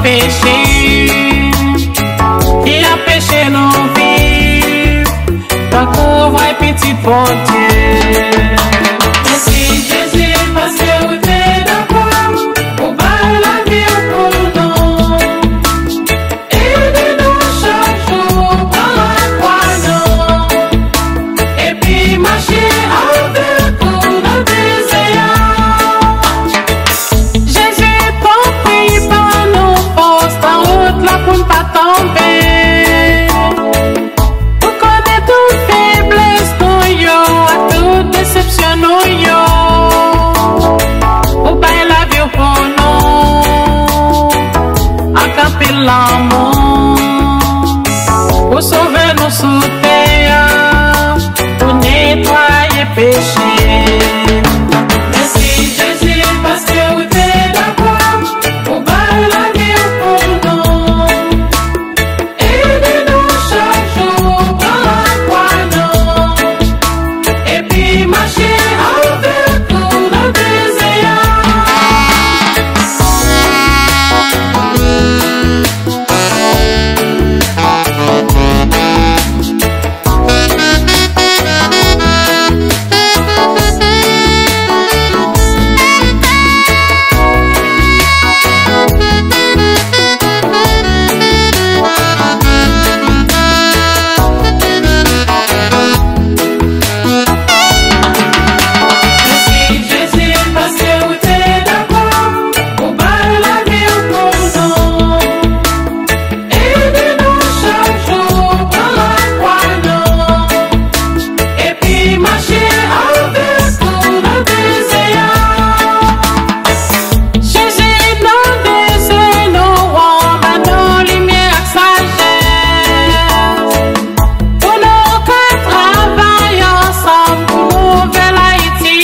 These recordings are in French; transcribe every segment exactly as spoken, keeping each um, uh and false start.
péché, qui a péché nous vivre, tant qu'on voit petit bon Dieu. Et si Jésus passé au d'accord, au bas la vie pour nous, et de nous chaque jour dans la croix, non, et puis marcher avec pour nos désirs. Jésus t'en prie par nos forces, dans route là pour ne pas tomber. Pour connaître toute faiblesse, nous yo, à toute déception, nous yo. Au bail la vie pour nous, à camper l'amour, pour sauver nos sous terre, pour nettoyer péché. Merci Jésus parce que vous êtes d'accord, pour bail la vie pour nous, aidez-nous chaque jour dans la croix, non, et puis marcher avec tous nos désirs. Merci Jésus parce que vous êtes d'accord, pour bail la vie pour nous, aidez-nous chaque jour dans la croix, non, et puis marcher avec tous nos désirs. Jésus nous désire, nous rend nos lumières sagesse, pour nous qu'à travailler ensemble pour nouvelle Haïti,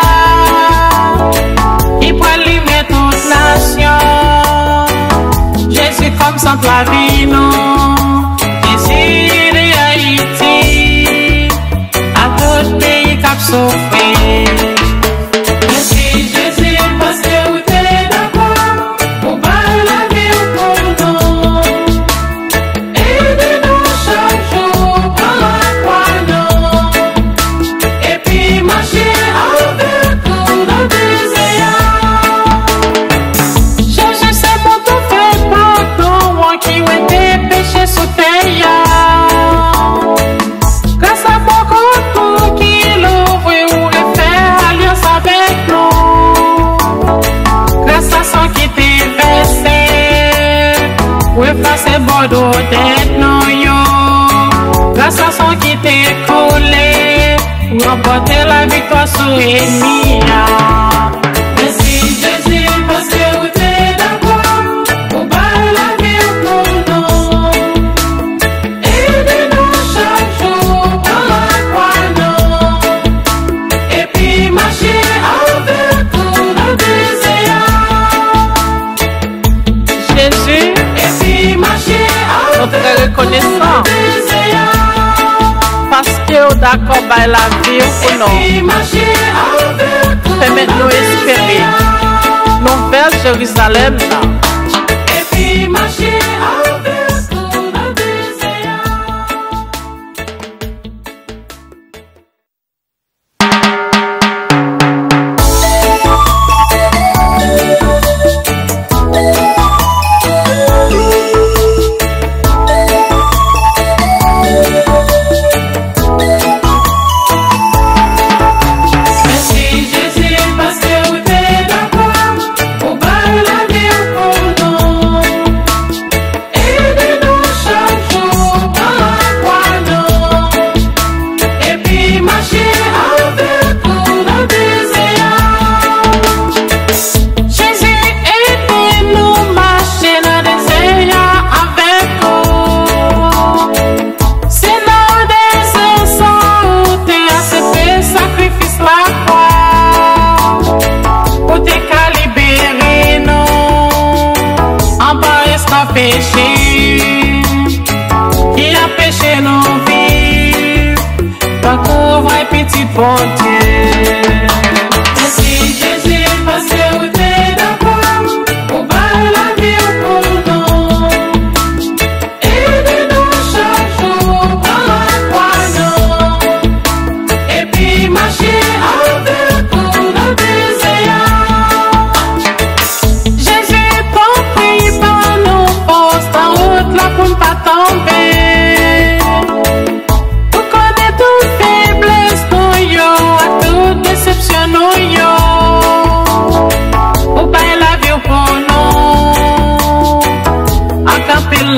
qui peut allumer toute nation. Jésus comme centre la vie, non, désire Haïti, à tout pays qui a souffert. Merci Jésus parce que vous êtes d'accord, pour bail la vie pour nous, aidez-nous chaque jour dans la croix, non, et puis marcher avec tous nos désirs. Jésus c'est mon tout fait pardon, moi qui ont été péchés sous terre. Grâce à beaucoup tout qui l'ouvre ou le fait alliance avec nous. Grâce à son qui t'est versé, ou effacer bordeaux d'être non yo. Grâce à son qui t'est coulé, ou remporter la victoire sur l'ennemi. Merci Jésus parce que vous êtes d'accord, pour bail la vie pour nous, aidez-nous chaque jour dans la croix, non, et puis marcher avec tous nos désirs. Jésus, et puis marcher Nous avec très reconnaissants tous nos désirs. parce que vous d'accord par la vie pour nous. Permettez-nous espérer nouvelle Jérusalem là. Et puis marcher avec tous nos désirs. Merci Jésus parce que vous êtes d'accord, pour bail la vie pour nous, aidez-nous chaque jour dans la croix, non, et puis marcher avec tous nos désirs. Jésus aidez-nous marcher dans les désirs avec vous. C'est dans des sans où t'es accepté sacrifice la croix, pour te libérer nous, en bas est péché, qui a péché nous vivre, tant qu'on voit petit bon Dieu. Merci Jésus parce que vous êtes d'accord, pour bail la vie pour nous.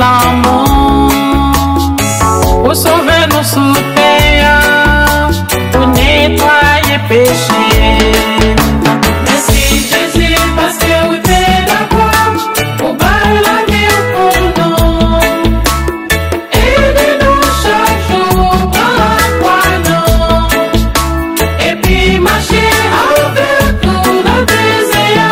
l'amour, pour sauver nos sous terre, pour nettoyer péché. Merci Jésus parce que vous êtes d'accord, pour battre la vie pour nous. Aidez-nous chaque jour dans la croix, non. Et puis marcher avec tout le désir.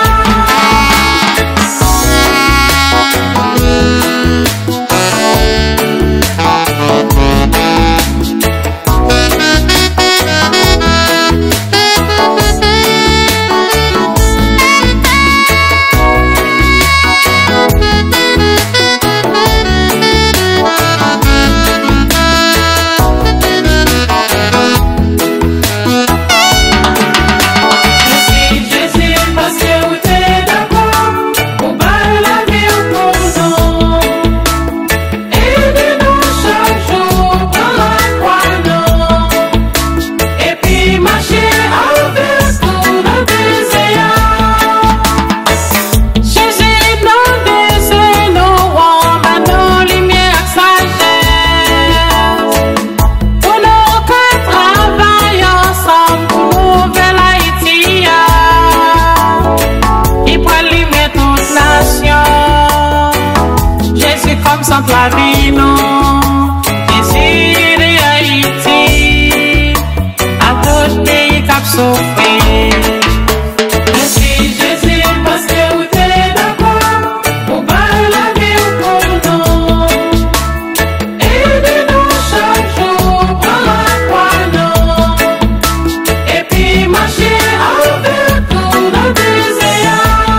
Centre la vie, non, Jésus de Haïti, à tout pays cap souffrir. Merci Jésus parce que vous êtes d'accord, pour battre la vie pour nous. Aidez-nous chaque jour dans la croix, non. Et puis marcher avec tout le désir.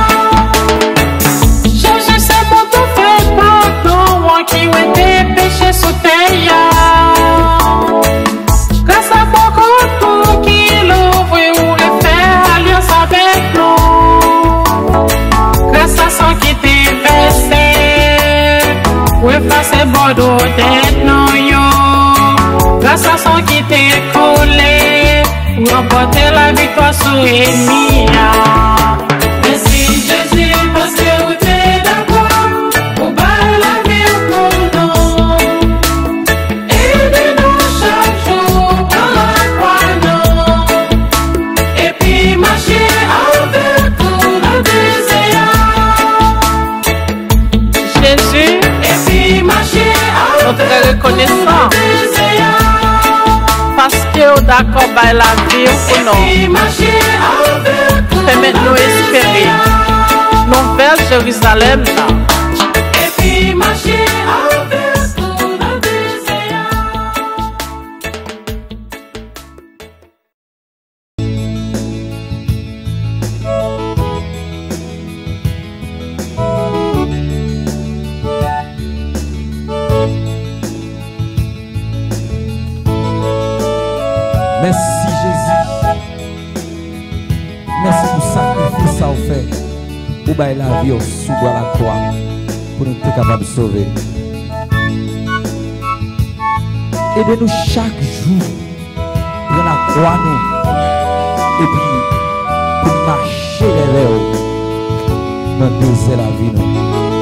Jésus, c'est mon tout fait pardon, moi qui ont été péchés sous terre. Grâce à beaucoup tout qui l'ouvre ou le fait alliance avec nous. Grâce à son qui t'est versé, ou effacer bordeaux d'être non yo. Grâce à son qui t'est collé, ou remporter la victoire sur l'ennemi. Merci Jésus parce que vous êtes d'accord, pour battre la vie pour nous. Aidez-nous chaque jour dans la croix, non. Et puis marcher avec tout le désir. Jésus, Et puis marcher nous avec très reconnaissants tout le désir. parce que vous d'accord by la vie pour Et nous. puis marcher avec tout Permettez-nous le espérer. désir. Nous vers Jérusalem là. Et puis marcher avec tout le désir. Merci Jésus. Merci pour le sacrifice ça vous fait. Pour bailler la vie sous bois la croix. Pour nous être capables de sauver. Aidez-nous chaque jour. Pour la croix nous. Et puis pour marcher les rêves. Dans le désert la vie nous.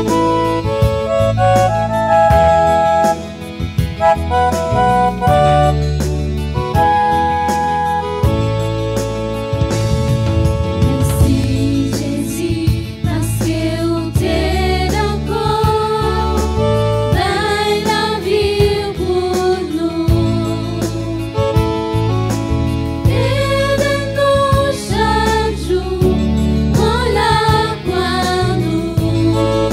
Merci Jésus parce que vous êtes encore dans la vie pour nous. Aidez-nous chaque jour, on la croix nous.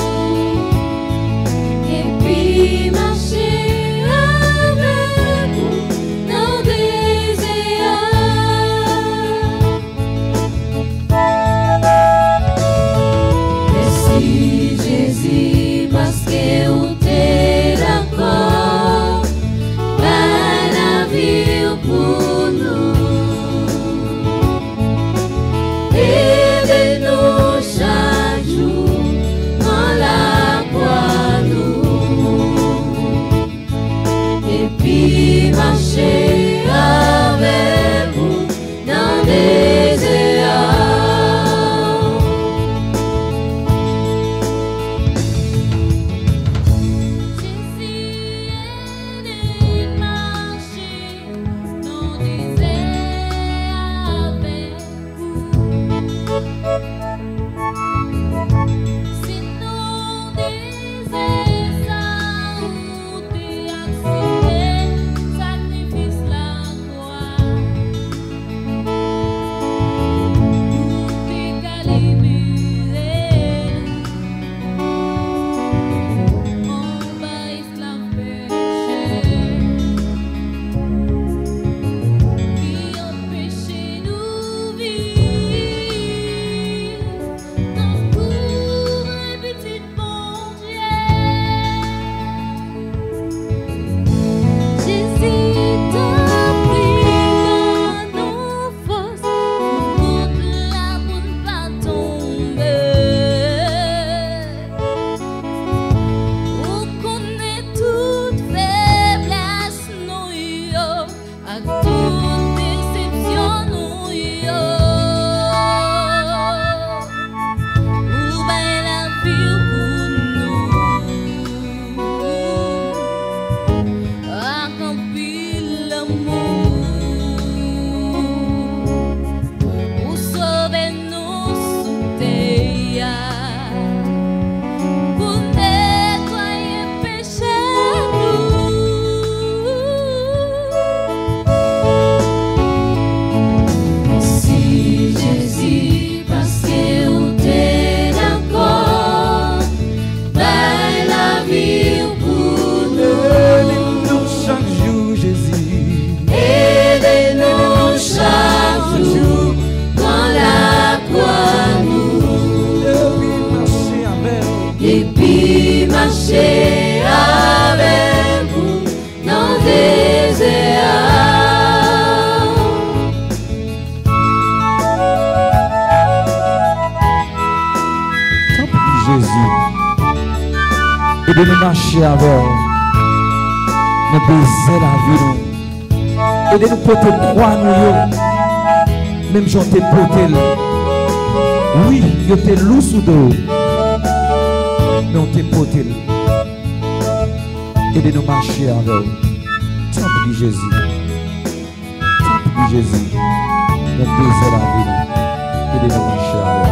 Aidez-nous à marcher avec vous. Nous baiser la vie. Nous. Aidez-nous à porter croix nous. Même j'en t'ai porté. Oui, je t'ai lourd sous dos. Mais on t'ai porté. Aidez-nous à marcher avec vous. Tant pis Jésus. Tant pis Jésus. Nous baiser la vie. Aidez-nous à marcher avec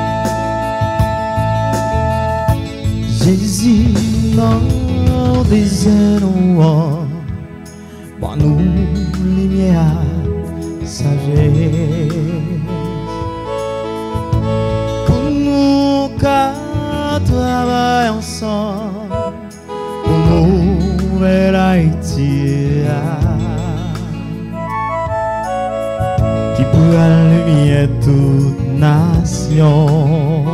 vous. Jésus, non, désert noir, bon nous lumière, sagesse, pour nous qu'à travailler ensemble, pour nous vers Haïti, qui pourra lumière toute nation.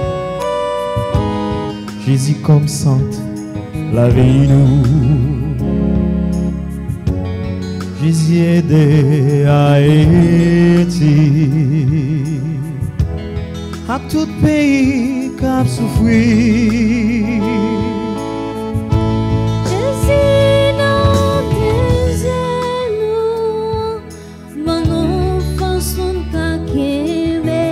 Jésus comme sainte, lavez-nous. Jésus aidé à Haïti, à tout pays qui a souffert. Jésus non désert nous, mon enfant son kakeme.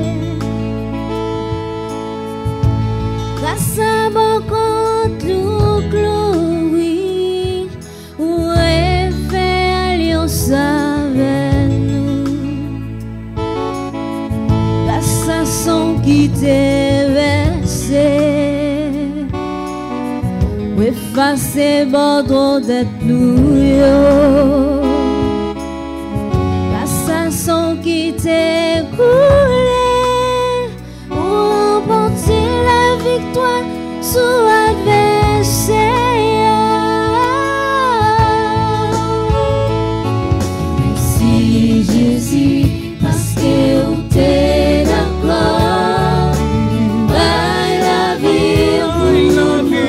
Grâce à mon compte nous glorie, où est fait alliance avec nous. Grâce à son qui t'est versé, où effacer bordeaux d'être nous. Grâce à son qui t'est coulé, où remporter la victoire sur l'adversaire. Merci Jésus, parce que vous t'es d'accord. By la vie pour nous,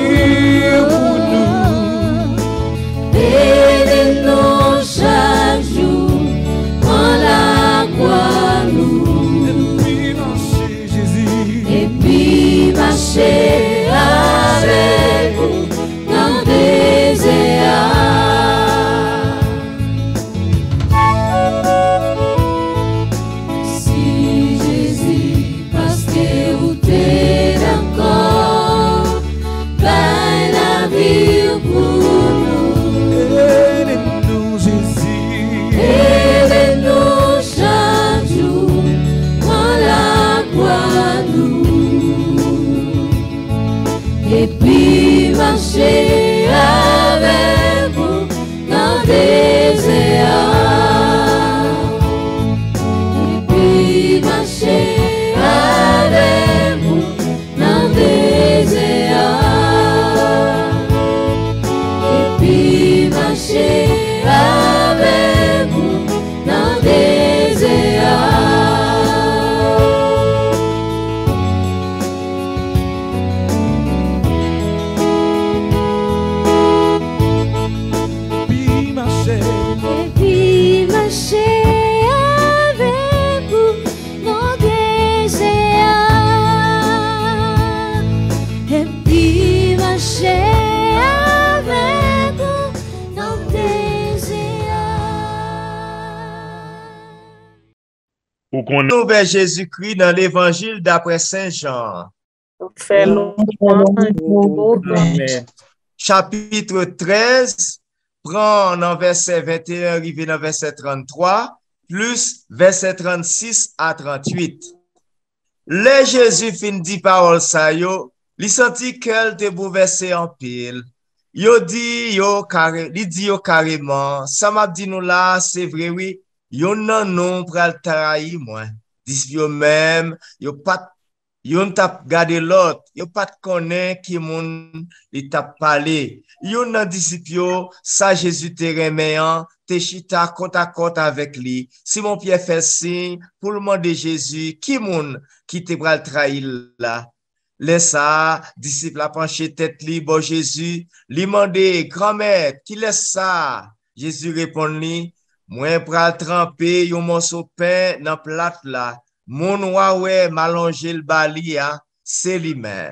aidez-nous chaque jour, prends la croix nous, et puis marcher avec vous dans le désert. Merci Jésus, parce que vous t'êtes d'accord, by la vie pour nous. Aidez-nous Jésus, Aidez-nous chaque jour, prends la croix nous, et puis marcher avec vous dans le désert. Et puis marcher avec vous dans le désert. Et puis marcher avec vous dans le désert. puis marcher. Et puis marcher avec vous dans le désert. Et puis marcher avec vous dans le désert. Ou qu'on Nous vers Jésus-Christ dans l'évangile d'après Saint Jean. Fait longtemps. Amen. Chapitre treize, prend dans verset vingt et un, arrivé dans verset trente-trois, plus verset trente-six à trente-huit. Le Jésus fin dit parole sa yo, li senti qu'elle te bouleversé en pile. Yo dit yo carré, li dit yo carrément, ça m'a dit nous là, c'est vrai oui, yo nan non pral trahir moi. Dis yo même, yo pas yo n'tap gade l'autre, yo pas connaît qui moun li tap parlé. Yo nan disciple yo, ça Jésus te reméan, te chita côte à côte avec lui. Simon Pierre fait signe pour le monde de Jésus, qui moun qui te pral trahir là. Laisse ça, disciple a penché tête li, bon Jésus, li mande, grand maître, qui laisse ça? Jésus répond li, moi pral tremper yon morceau pain dans plate là. Mon ouais malongé le bali, c'est lui-même.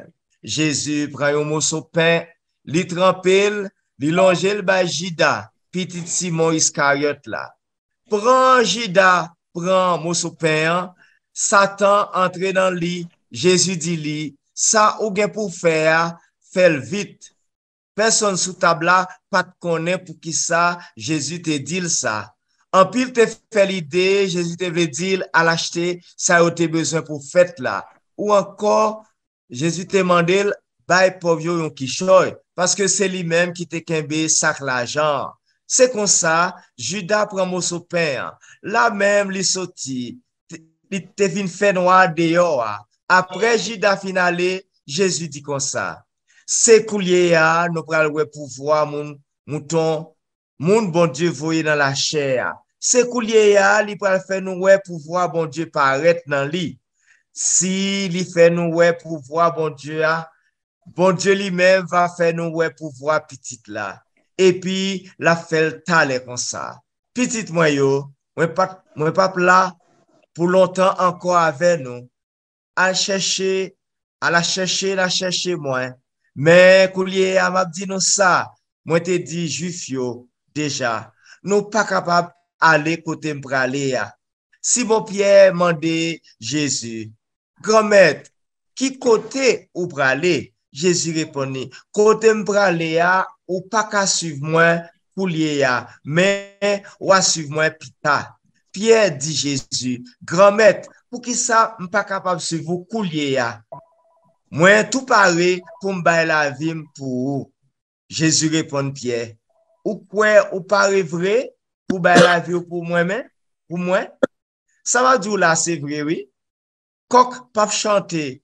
Jésus prend un morceau de pain, li trempel, li longe le ba Jida, petit Simon Iscariote là. Prend Jida, prend morceau de pain, Satan entre dans le lit, Jésus dit li, ça ou gen pour faire, fais vite. Personne sous table là, pas de connaît pour qui ça, Jésus te dit ça. En pile te fait l'idée, Jésus te veut dire à l'acheter, ça a été besoin pour fête là. Ou encore, Jésus te demandé, bay pauvre yon kichoy, parce que c'est lui-même qui te kembe sac l'argent. C'est comme ça, Judas prend morceau pain. Là même, li sorti, il te vin fait noir dehors. Après Judas finalé, Jésus dit comme ça. C'est coulier ya, nous pral wè pouvoir moun mouton, moun bon Dieu voye dans la chair. C'est coulier ya, li pral fait nous wè pouvoir bon Dieu paraître dans li. Si li fait nous wè pouvoir bon Dieu a, bon Dieu lui-même va faire nous wè pouvoir petit là. Et puis la fait talé comme ça. Petit moi yo, moi pas moi pas là pour longtemps encore avec nous. À chercher, à la chercher, la chercher moi. Mais coulier a m'a dit nous ça, moi te dit juif yo déjà, nous pas capable aller côté m'praler. Si bon Pierre mandé Jésus, grand maître, qui côté ou praler? Jésus répondit, côté m'praler a ou pas qu'à suivre moi coulier a, mais ou à suivre moi pita. Pierre dit Jésus, grand maître, pour qui ça m'pas capable de suivre vous coulier a? Moi, tout pareil pour m'bailler la vie pour vous. Jésus répond Pierre. Ou quoi, ou pareil vrai pour bailler la vie pour moi-même? Pour moi? Ça va dire là, c'est vrai, oui. Coq pas chanter.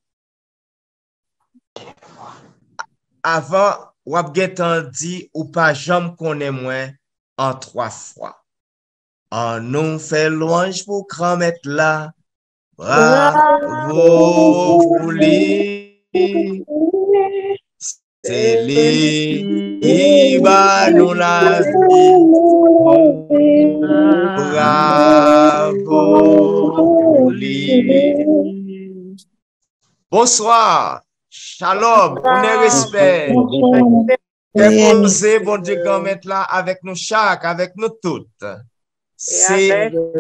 Avant, ou ap getan dit ou pas jamais connaît moi en trois fois. En nous fait louange pour grand maître là. Bravo pour lui. C'est lui qui va nous la vie. Bravo pour lui. Bonsoir. Shalom. On est respect. Déposez, bon Dieu, grand maître là, avec nous chaque, avec nous toutes. C'est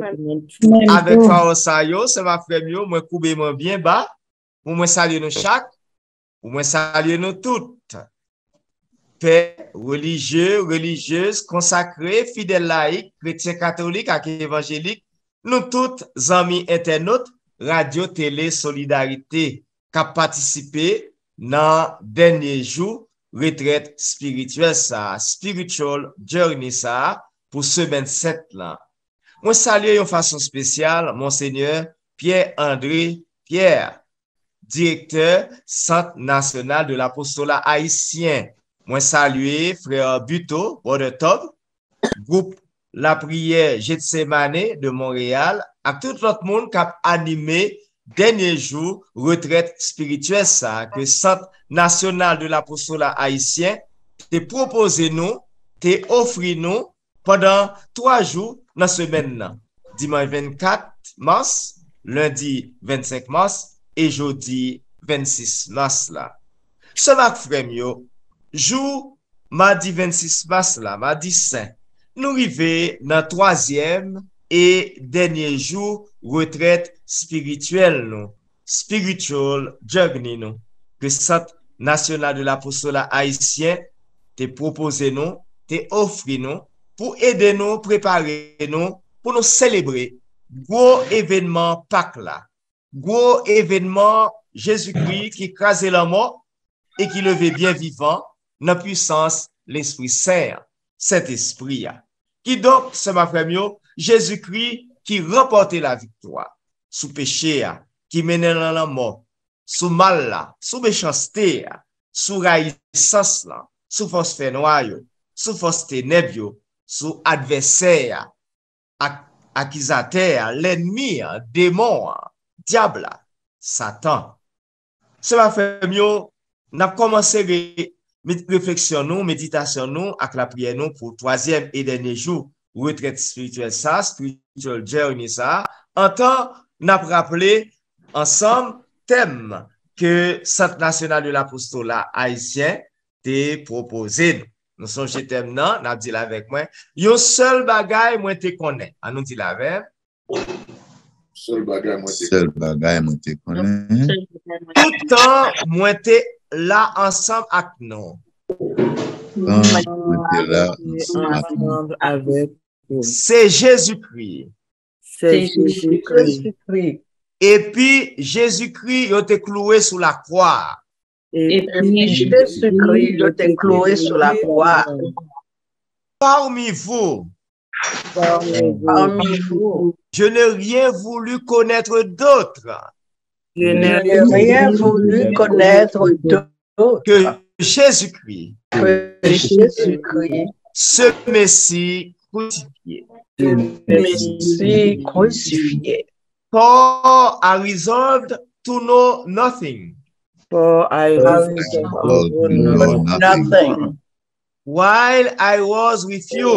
avec Faosayo, c'est ma frère mieux, moi coubé moi bien bas, pour moi saluer nous chaque, pour moi saluer nous toutes. Père religieux, religieuse, consacrés, fidèles laïcs, chrétiens catholiques, évangéliques, nous toutes, amis internautes, radio, télé, solidarité, qui a participé dans dernier jour, retraite spirituelle, ça, spiritual journey, ça, pour ce vingt-sept là. Moi salue de façon spéciale, Monseigneur Pierre-André Pierre, directeur Centre national de l'apostolat haïtien. Moi salue frère Buto, Brother Tob, groupe La Prière Gethsemane de Montréal, à tout l'autre monde qui a animé dernier jour retraite spirituelle ça, que Centre national de l'apostolat haïtien te proposé nous, te offri nous pendant trois jours dans la semaine. Dimanche vingt-quatre mars, lundi vingt-cinq mars et jeudi vingt-six mars là. Ce matin, frère, jour mardi vingt-six mars là, mardi saint, nous arrivons dans troisième et dernier jour retraite spirituelle nous, spiritual journey nous, que Centre national de l'apostolat haïtien te proposé nous, te offri nous pour aider nous, préparer nous, pour nous célébrer gros événement Pâques là, gros événement Jésus-Christ qui crasait la mort et qui levait bien vivant dans la puissance l'Esprit Saint, cet esprit qui donc, c'est ma frère, Jésus-Christ qui remportait la victoire sous péché, qui menait dans la mort, sous mal là, sous méchanceté, sous raïssance là, sous force fait noir, sous force ténèbres, sous adversaire, accusateur, l'ennemi, démon, diable, Satan. Ce va faire mieux, n'a commencé réflexion nous, méditation nous, avec la prière nous pour troisième et dernier jour, retraite spirituelle ça, spiritual journey ça. En temps, n'a rappelé ensemble thème que Centre national de l'apostolat haïtien te proposé. Nous sommes chez Temnan, n'a dit la avec moi. Yon seul bagay moi te connais. A nous dit la avec. Seul bagay moi te Seul bagay moi te connais. Tout temps moi te là ensemble avec nous. Quand moi te là ensemble avec nous. C'est Jésus-Christ. C'est Jésus-Christ. Et puis Jésus-Christ il était cloué sous la croix. Et puis Jésus-Christ il était cloué sur la croix. Parmi vous, Parmi vous, je n'ai rien voulu connaître d'autre je n'ai rien voulu connaître d'autre que Jésus-Christ, que Jésus-Christ, ce Messie crucifié. le Messie crucifié. For I resolved to know nothing For I know nothing while I was with you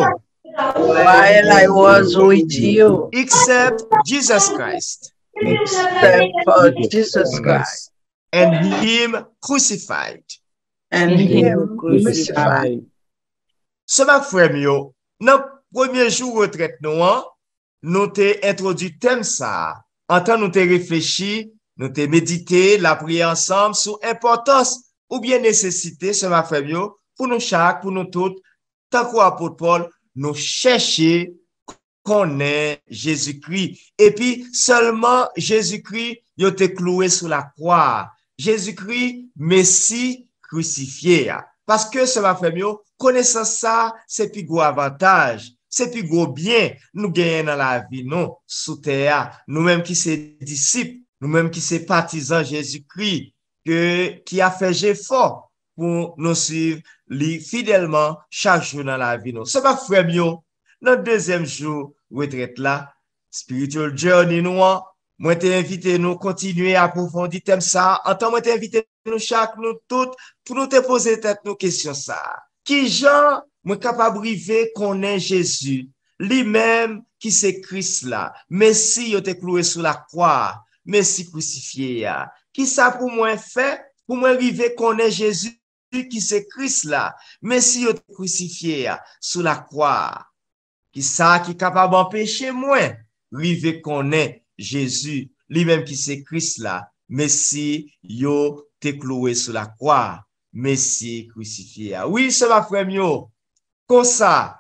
while I was with you except Jesus Christ except for Jesus Christ and Him crucified. and Him crucified. Ce ma frère yo, dans premier jour retraite nous, hein, nous t'ai introduit thème ça. En temps nous t'ai réfléchi, nous t'ai médité, la prière ensemble sur importance ou bien nécessité, ce ma frère yo, pour nous chaque, pour nous toutes, tant qu'apôtre Paul, nous chercher connaître Jésus-Christ. Et puis, seulement Jésus-Christ, il était cloué sur la croix. Jésus-Christ, Messie crucifié. Parce que ça va faire mieux, connaissant ça, c'est plus gros avantage. C'est plus gros bien nous gagnons dans la vie, non, sous terre. Nous-mêmes qui sommes disciples, nous-mêmes qui sommes partisans Jésus-Christ, que, qui a fait effort pour nous suivre fidèlement chaque jour dans la vie, non. Ça va faire mieux. Dans le deuxième jour, retraite là, spiritual journey nous, moi t'ai invité nous continuer à approfondir thème ça. En temps, moi t'ai invité nous chaque, nous toutes, pour nous te poser tête nos questions ça. Qui gens, moi capable river qu'on est Jésus, lui-même qui c'est Christ là, Messie il était cloué sur la croix, Messie crucifié. Qui ça pour moi fait, pour moi river qu'on est Jésus qui c'est Christ là, Messie il était crucifié sur la croix. Qui ça qui capable d'empêcher moi river qu'on est Jésus, lui-même qui c'est Christ là, Messie yo te cloué sur la croix, Messie crucifié. Oui, c'est ma frère yo. Comme ça,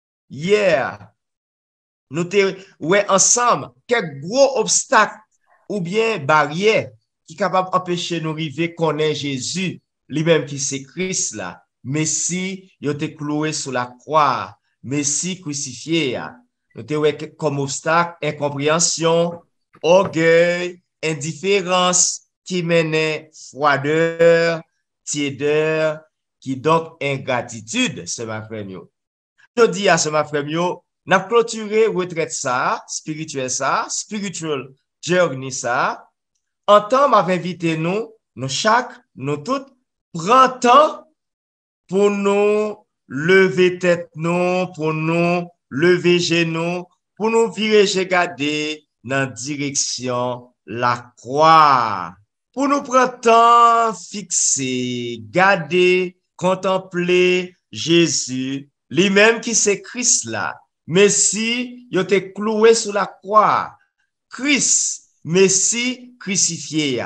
hier, nous te ouais ensemble quelques gros obstacles ou bien barrières qui capable d'empêcher nous river qu'on est Jésus, lui-même qui c'est Christ là, Messie yo te cloué sur la croix, Messie crucifié. Nous te ouais comme obstacle incompréhension, orgueil, indifférence qui menait froideur, tiédeur, qui donc ingratitude, c'est ma frère yo. Je dis à ce ma frère yo, n'a clôturé retraite ça, spirituel ça, spiritual journey ça. En temps m'a invité nous, nous chaque, nous toutes, prend temps pour nous lever tête nous, pour nous lever genoux, pour nous virer regarder dans direction la croix. Pour nous prendre temps fixé, garder, contempler Jésus, lui-même qui c'est Christ là. Messie, il était cloué sur la croix. Christ, Messie crucifié.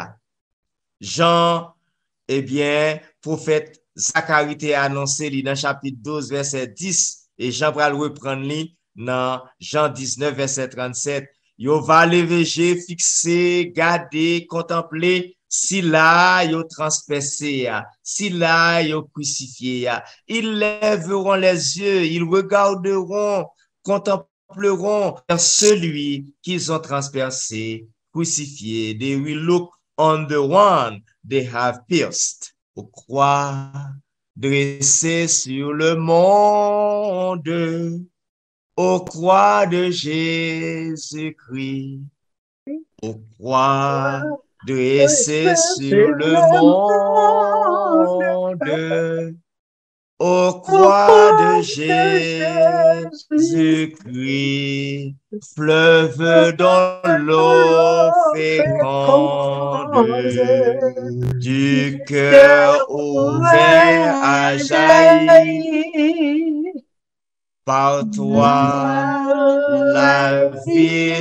Jean, eh bien, prophète Zacharie a annoncé dans chapitre douze, verset dix, et Jean va le reprendre dans Jean dix-neuf, verset trente-sept. Yo va lever, fixer, garder, contempler, si là, yo transpercé, si là, yo crucifié. Ils lèveront les yeux, ils regarderont, contempleront celui qu'ils ont transpercé, crucifié. They will look on the one they have pierced. Aux croix dressées sur le monde, aux croix de Jésus-Christ, aux croix dressées sur le monde, Ô croix de Jésus-Christ, fleuve dans l'eau féconde, du cœur ouvert à jaillir. Par toi, la vie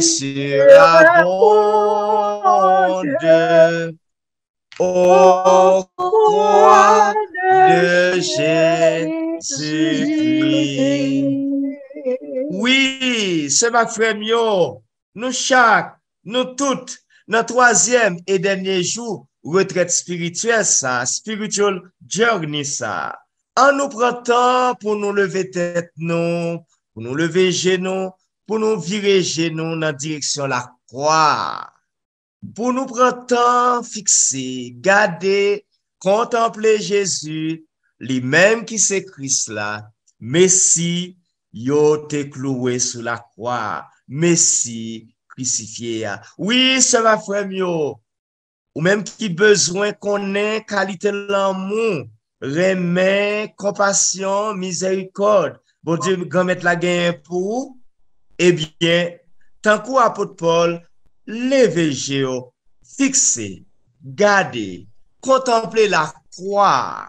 surabonde. Ô croix de Jésus-Christ. Oui, c'est ma frère mio. Nous chaque, nous toutes, notre troisième et dernier jour, retraite spirituelle, ça, spiritual journey, ça. En nous prenant temps pour nous lever tête, nous, pour nous lever genoux, pour nous virer genoux dans la direction de la croix. Pour nous prendre temps fixé, garder, contempler Jésus, lui-même qui c'est Christ là, Messie, yo te cloué sous la croix, Messie crucifié. Oui, ça va frère yo, ou même qui besoin qu'on ait qualité l'amour, remède, compassion, miséricorde, bon Dieu, grand mettre la gain pour, eh bien, tant qu'au apôtre Paul, levez géo, fixez, gardez, contemplez la croix.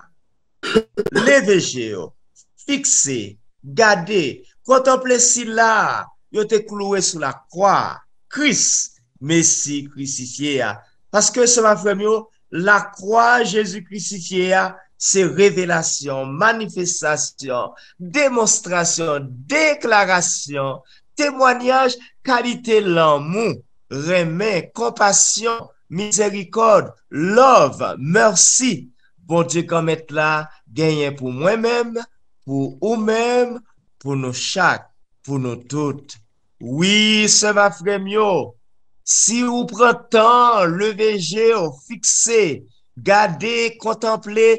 Levez géo, fixez, gardez, contemplez si là, yo te cloué sous la croix. Christ, Messie crucifié. Parce que ce ma frère, la croix Jésus crucifié, c'est révélation, manifestation, démonstration, déclaration, témoignage, qualité l'amour. Remède, compassion, miséricorde, love, merci. Bon Dieu, comme être là, gagner pour moi-même, pour vous-même, pour nous chaque, pour nous toutes. Oui, c'est ma frère mio. Si vous prenez temps, levez géo, fixez, gardez, contemplez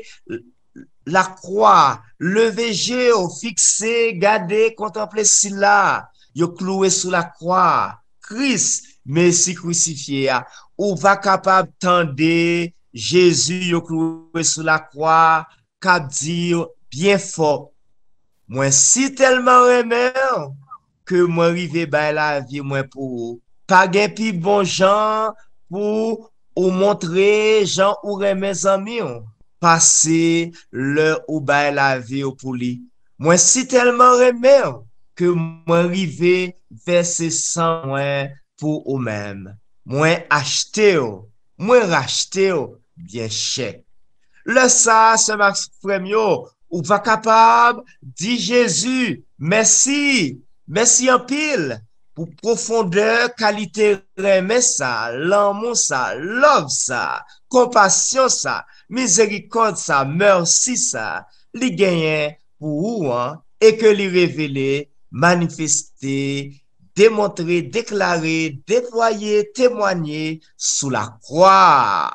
la croix, levez géo, fixez, gardez, contemplez si là, yo cloué sous la croix. Christ, Messie crucifié, ou va capable tendre Jésus yo cloué sous la croix, cap dire bien fort. Moi si tellement remè que moi rive bay la vie moi pour pas gen pi bon gens pour ou montrer gens ou remè amis passer le ou bay la vie pour lui. Moi si tellement remè que moi rive verser sang moi pour eux-mêmes. Moi acheter, moi racheter bien cher. Le ça, c'est ma frère, ou pas capable, dit Jésus, merci, merci en pile, pour profondeur, qualité, remè ça, l'amour ça, love ça, compassion ça, miséricorde ça, merci ça, li gagne pour vous, hein, et que li révéler, manifester, démontrer, déclarer, déployer, témoigner sous la croix.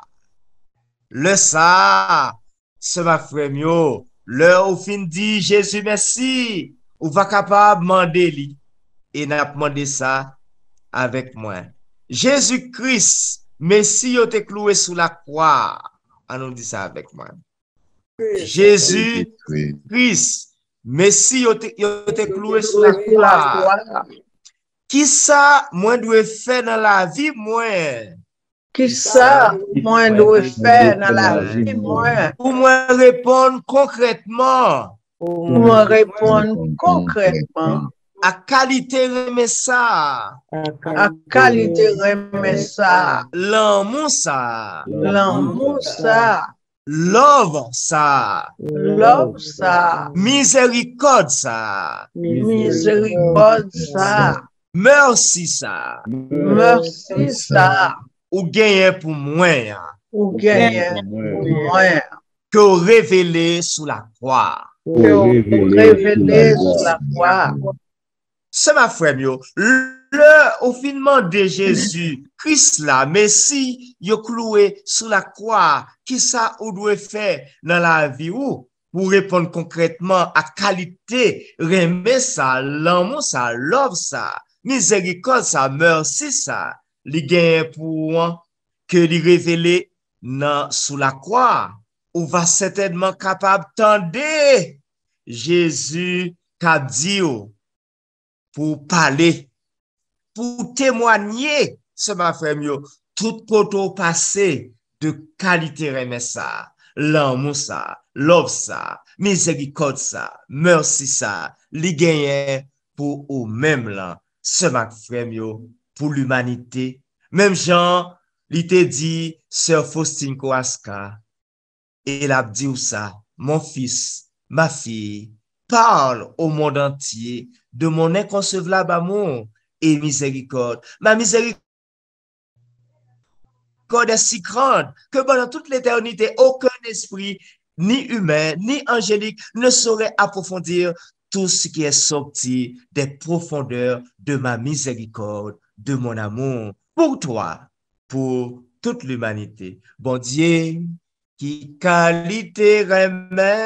Le ça, c'est ma frère mio, l'heure où fin dit Jésus merci, ou va capable demander li, et n'a demandé ça avec moi. Jésus-Christ, merci yo te cloué sous la croix. On nous dit ça avec moi. Jésus-Christ, merci yo te, yo te cloué sous la croix. Qui ça, moi, dois faire dans la vie, moi? Qui ça, moi, dois faire dans la vie, moi? Pour moi répondre concrètement. Pour moi répondre concrètement. À qualité remè ça. À qualité remè ça. L'amour ça. L'amour ça. Love ça. Love ça. Miséricorde ça. Miséricorde ça. Merci ça. Merci ça. Ou gagner pour moi. Ou gagner pour moi. Que révéler sous la croix. Que révéler sous la croix. C'est ma frère, yo. Le, au finement de Jésus, Christ là, Messie, yo cloué sous la croix. Qui ça ou doit faire dans la vie ou? Pour répondre concrètement à qualité, remè ça, l'amour ça, love ça. Miséricorde ça, merci ça, li gagne pour que li révéler nan sous la croix, ou va certainement capable tendre Jésus qu'a dit pour parler, pour témoigner, ce ma frère, tout poto passé de qualité remet ça, l'amour ça, love ça, miséricorde ça, merci ça, li gagne pour ou même là, ce ma frère, pour l'humanité. Même Jean, il te dit, Sœur Faustine Kowalska, et il a dit ça, mon fils, ma fille, parle au monde entier de mon inconcevable amour et miséricorde. Ma miséricorde est si grande que pendant toute l'éternité, aucun esprit, ni humain, ni angélique, ne saurait approfondir tout ce qui est sorti des profondeurs de ma miséricorde, de mon amour pour toi, pour toute l'humanité. Bon Dieu, qui qualité remet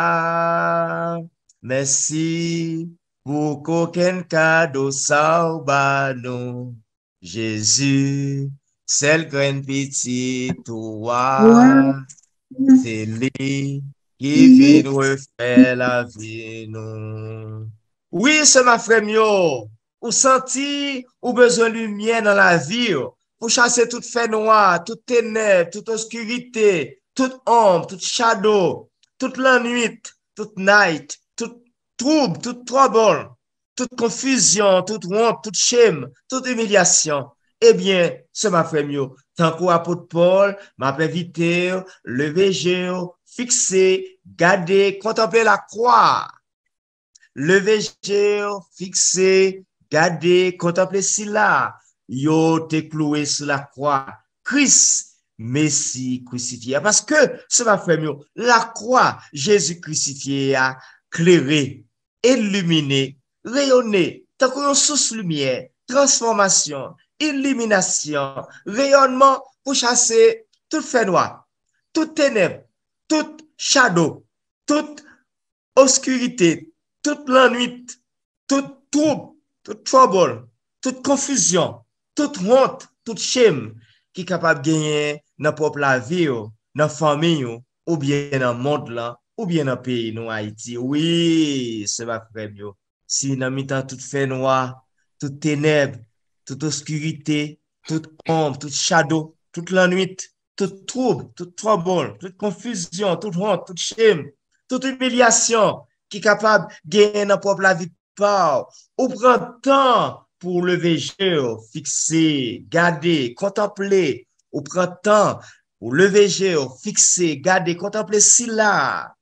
ça, merci pour qu'aucun cadeau ça nous. Jésus, celle graine petite, toi, c'est lui qui vient refaire la vie, nous. Oui, c'est ma frère, yo. Ou senti, ou besoin de lumière dans la vie, pour chasser toute fait noire, toute ténèbres, toute obscurité, toute ombre, toute shadow, toute la nuit, toute night, toute trouble, toute trouble, toute confusion, toute honte, toute shame, toute humiliation. Eh bien, c'est ma frère, yo. Tant qu'apôtre Paul m'a invité, lever géo, fixer, garder, contempler la croix. Lever géo, fixer, garder, contempler si là. Yo te cloué sur la croix. Christ, Messie crucifié. Parce que, c'est ma frère, yo, la croix, Jésus crucifié a clairé, illuminé, rayonné, tant qu'on source lumière, transformation, illumination, rayonnement pour chasser toute fait noire, toute ténèbre, toute shadow, toute obscurité, toute la nuit, toute trouble, toute trouble, toute confusion, toute honte, toute shame qui est capable de gagner dans propre la vie, dans la famille, ou bien dans le monde là, ou bien dans le pays, nous, Haïti. Oui, c'est ma frère, yo. Si dans le temps, tout fait noir, toute ténèbre, toute obscurité, toute ombre, toute shadow, toute la nuit, toute trouble, toute trouble, toute confusion, toute honte, toute shame, toute humiliation qui est capable de gagner dans propre la vie par, ou prend temps pour lever jeu, fixer, garder, contempler, ou prend temps pour lever jeu, fixer, garder, contempler si là.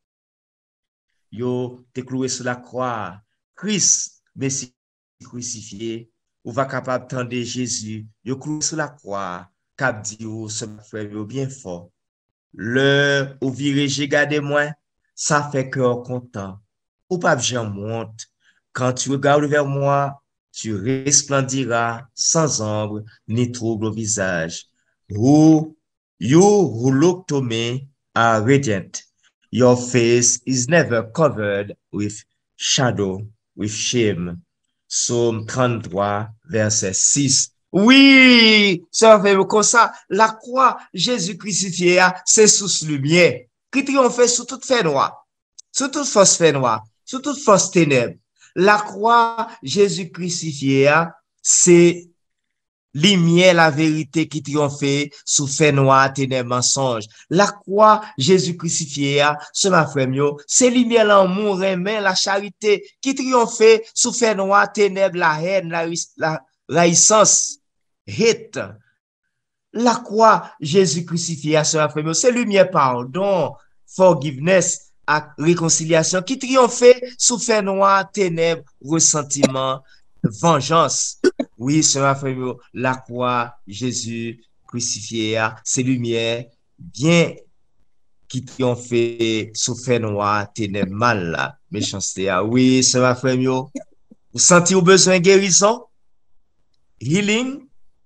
Yo, t'es cloué sur la croix. Christ, Messie crucifié, ou va capable tendre Jésus, yo cloué sur la croix, cap dit ou ce frère yo bien fort. Le ou viré j'ai gardé moi, ça fait cœur content. Ou pas j'en monte. Quand tu regardes vers moi, tu resplendiras sans ombre ni trouble au visage. Who you who look to me are radiant. Your face is never covered with shadow, with shame. Psaume trente-trois, verset six. Oui, ça fait comme ça. La croix, Jésus crucifié, c'est sous lumière. Qui triomphe sous toute fait noire, sous toute fausse fait noire, sous toute fausse ténèbre. La croix, Jésus crucifié, c'est lumière, la vérité qui triomphe sous fait noir, ténèbres, mensonge. La croix, Jésus crucifié, ce ma frère, c'est lumière, l'amour, l'aimant, la charité qui triomphe sous fait noir, ténèbres, la haine, la, la raïssance, hate. La croix, Jésus crucifié, ce ma frère, c'est lumière, pardon, forgiveness, à réconciliation qui triomphe sous fait noir, ténèbres, ressentiment, vengeance. Oui, c'est ma frère, la croix, Jésus crucifié, c'est lumière, bien qui triomphe sous fait noir, ténèbres, mal, méchanceté. Oui, c'est ma frère, vous sentez au besoin de guérison, healing,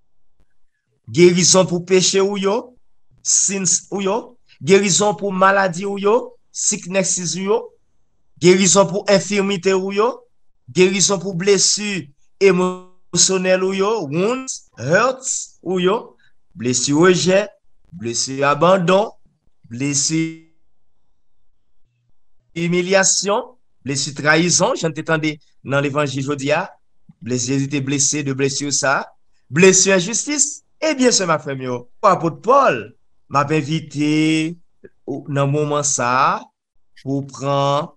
guérison pour péché ou yo, sins ou yo, guérison pour maladie ou yo, sickness ou yo, guérison pour infirmité ou yo, guérison pour blessure émotionnelle ou yo, wounds, hurts ou yo, blessure rejet, blessure abandon, blessure humiliation, blessure trahison, j'en entendu dans l'évangile aujourd'hui, Jésus était blessé de blessure ça, blessure injustice. Eh bien, c'est ma famille. Apôtre Paul m'a invité dans moment ça pour prendre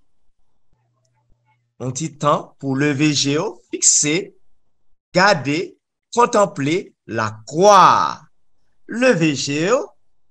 un petit temps pour lever Géo, fixer, garder, contempler la croix. Lever Géo,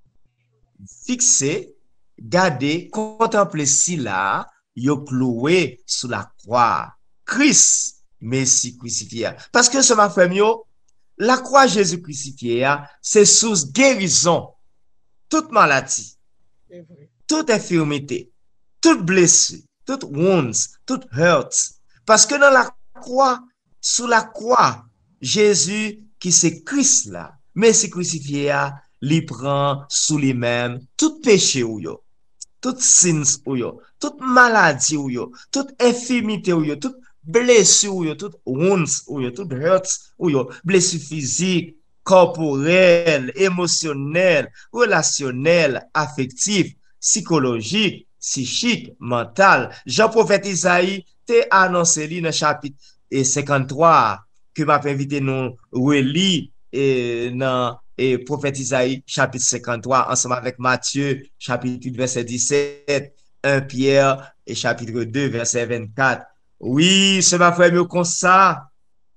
fixer, garder, contempler si là, yo cloué sous la croix. Christ, Messie crucifié. Parce que ce ma famille, la croix Jésus crucifié, c'est source guérison. Toute maladie, toute infirmité, toute blessure, toute wounds, toute hurt. Parce que dans la croix, sous la croix, Jésus, qui c'est Christ là, Messie crucifié, il prend sous lui-même tout péché ou yo, toute sins ou yo, toute maladie ou yo, toute infirmité ou yo, toute blessure ou yo, toute wounds ou yo, toute hurts ou yo, blessure physique, corporelle, émotionnelle, relationnelle, affective, psychologique, psychique, mentale. Jean-Prophète Isaïe t'a annoncé dans le chapitre cinquante-trois que m'a invité nous relire et dans et prophète Isaïe chapitre cinquante-trois ensemble avec Matthieu chapitre huit verset dix-sept, un Pierre et chapitre deux verset vingt-quatre. Oui, c'est ma frère comme ça.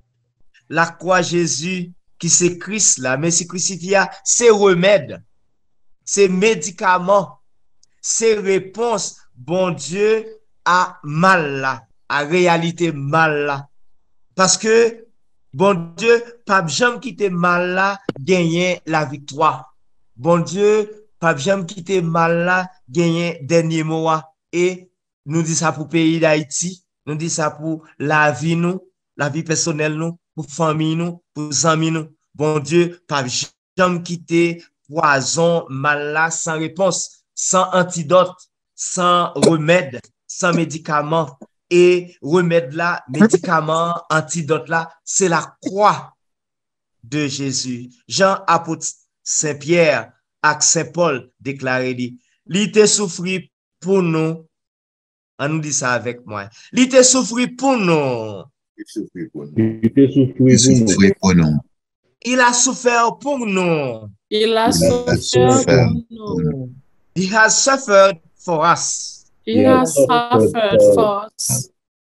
La croix Jésus qui c'est Christ là, mais c'est crucifié, c'est remède, c'est médicament, c'est réponse, bon Dieu, à mal là, à réalité mal là. Parce que, bon Dieu, pas jamais quitter mal là, gagner la victoire. Bon Dieu, pas jamais quitter mal là, gagner dernier mot. Et nous dit ça pour le pays d'Haïti, nous dit ça pour la vie nous, la vie personnelle nous, pour famille nous, pour amis nous. Bon Dieu, pas jamais quitter poison mal là sans réponse, sans antidote, sans remède, sans médicament. Et remède là, médicament, antidote là, c'est la croix de Jésus. Jean apôtre Saint-Pierre ak Saint-Paul déclaré dit, il te souffri pour nous. On nous dit ça avec moi. Il te souffri pour nous. Il souffrit pour nous. Il te souffrit pour nous. Il a souffert pour nous. Il a souffert pour nous. He has suffered for us. He has suffered for us.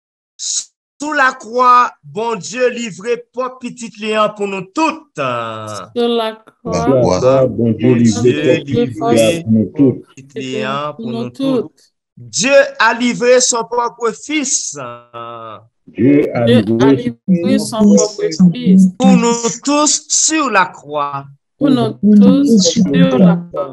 Sous la croix, bon Dieu livré pas petit client pour nous toutes. Sous la croix, bon Dieu livré pour nous toutes. Petit client pour nous toutes. Dieu a livré son propre fils. Dieu a livré son propre fils. Pour nous tous sur la croix. Pour nous tous sur la croix.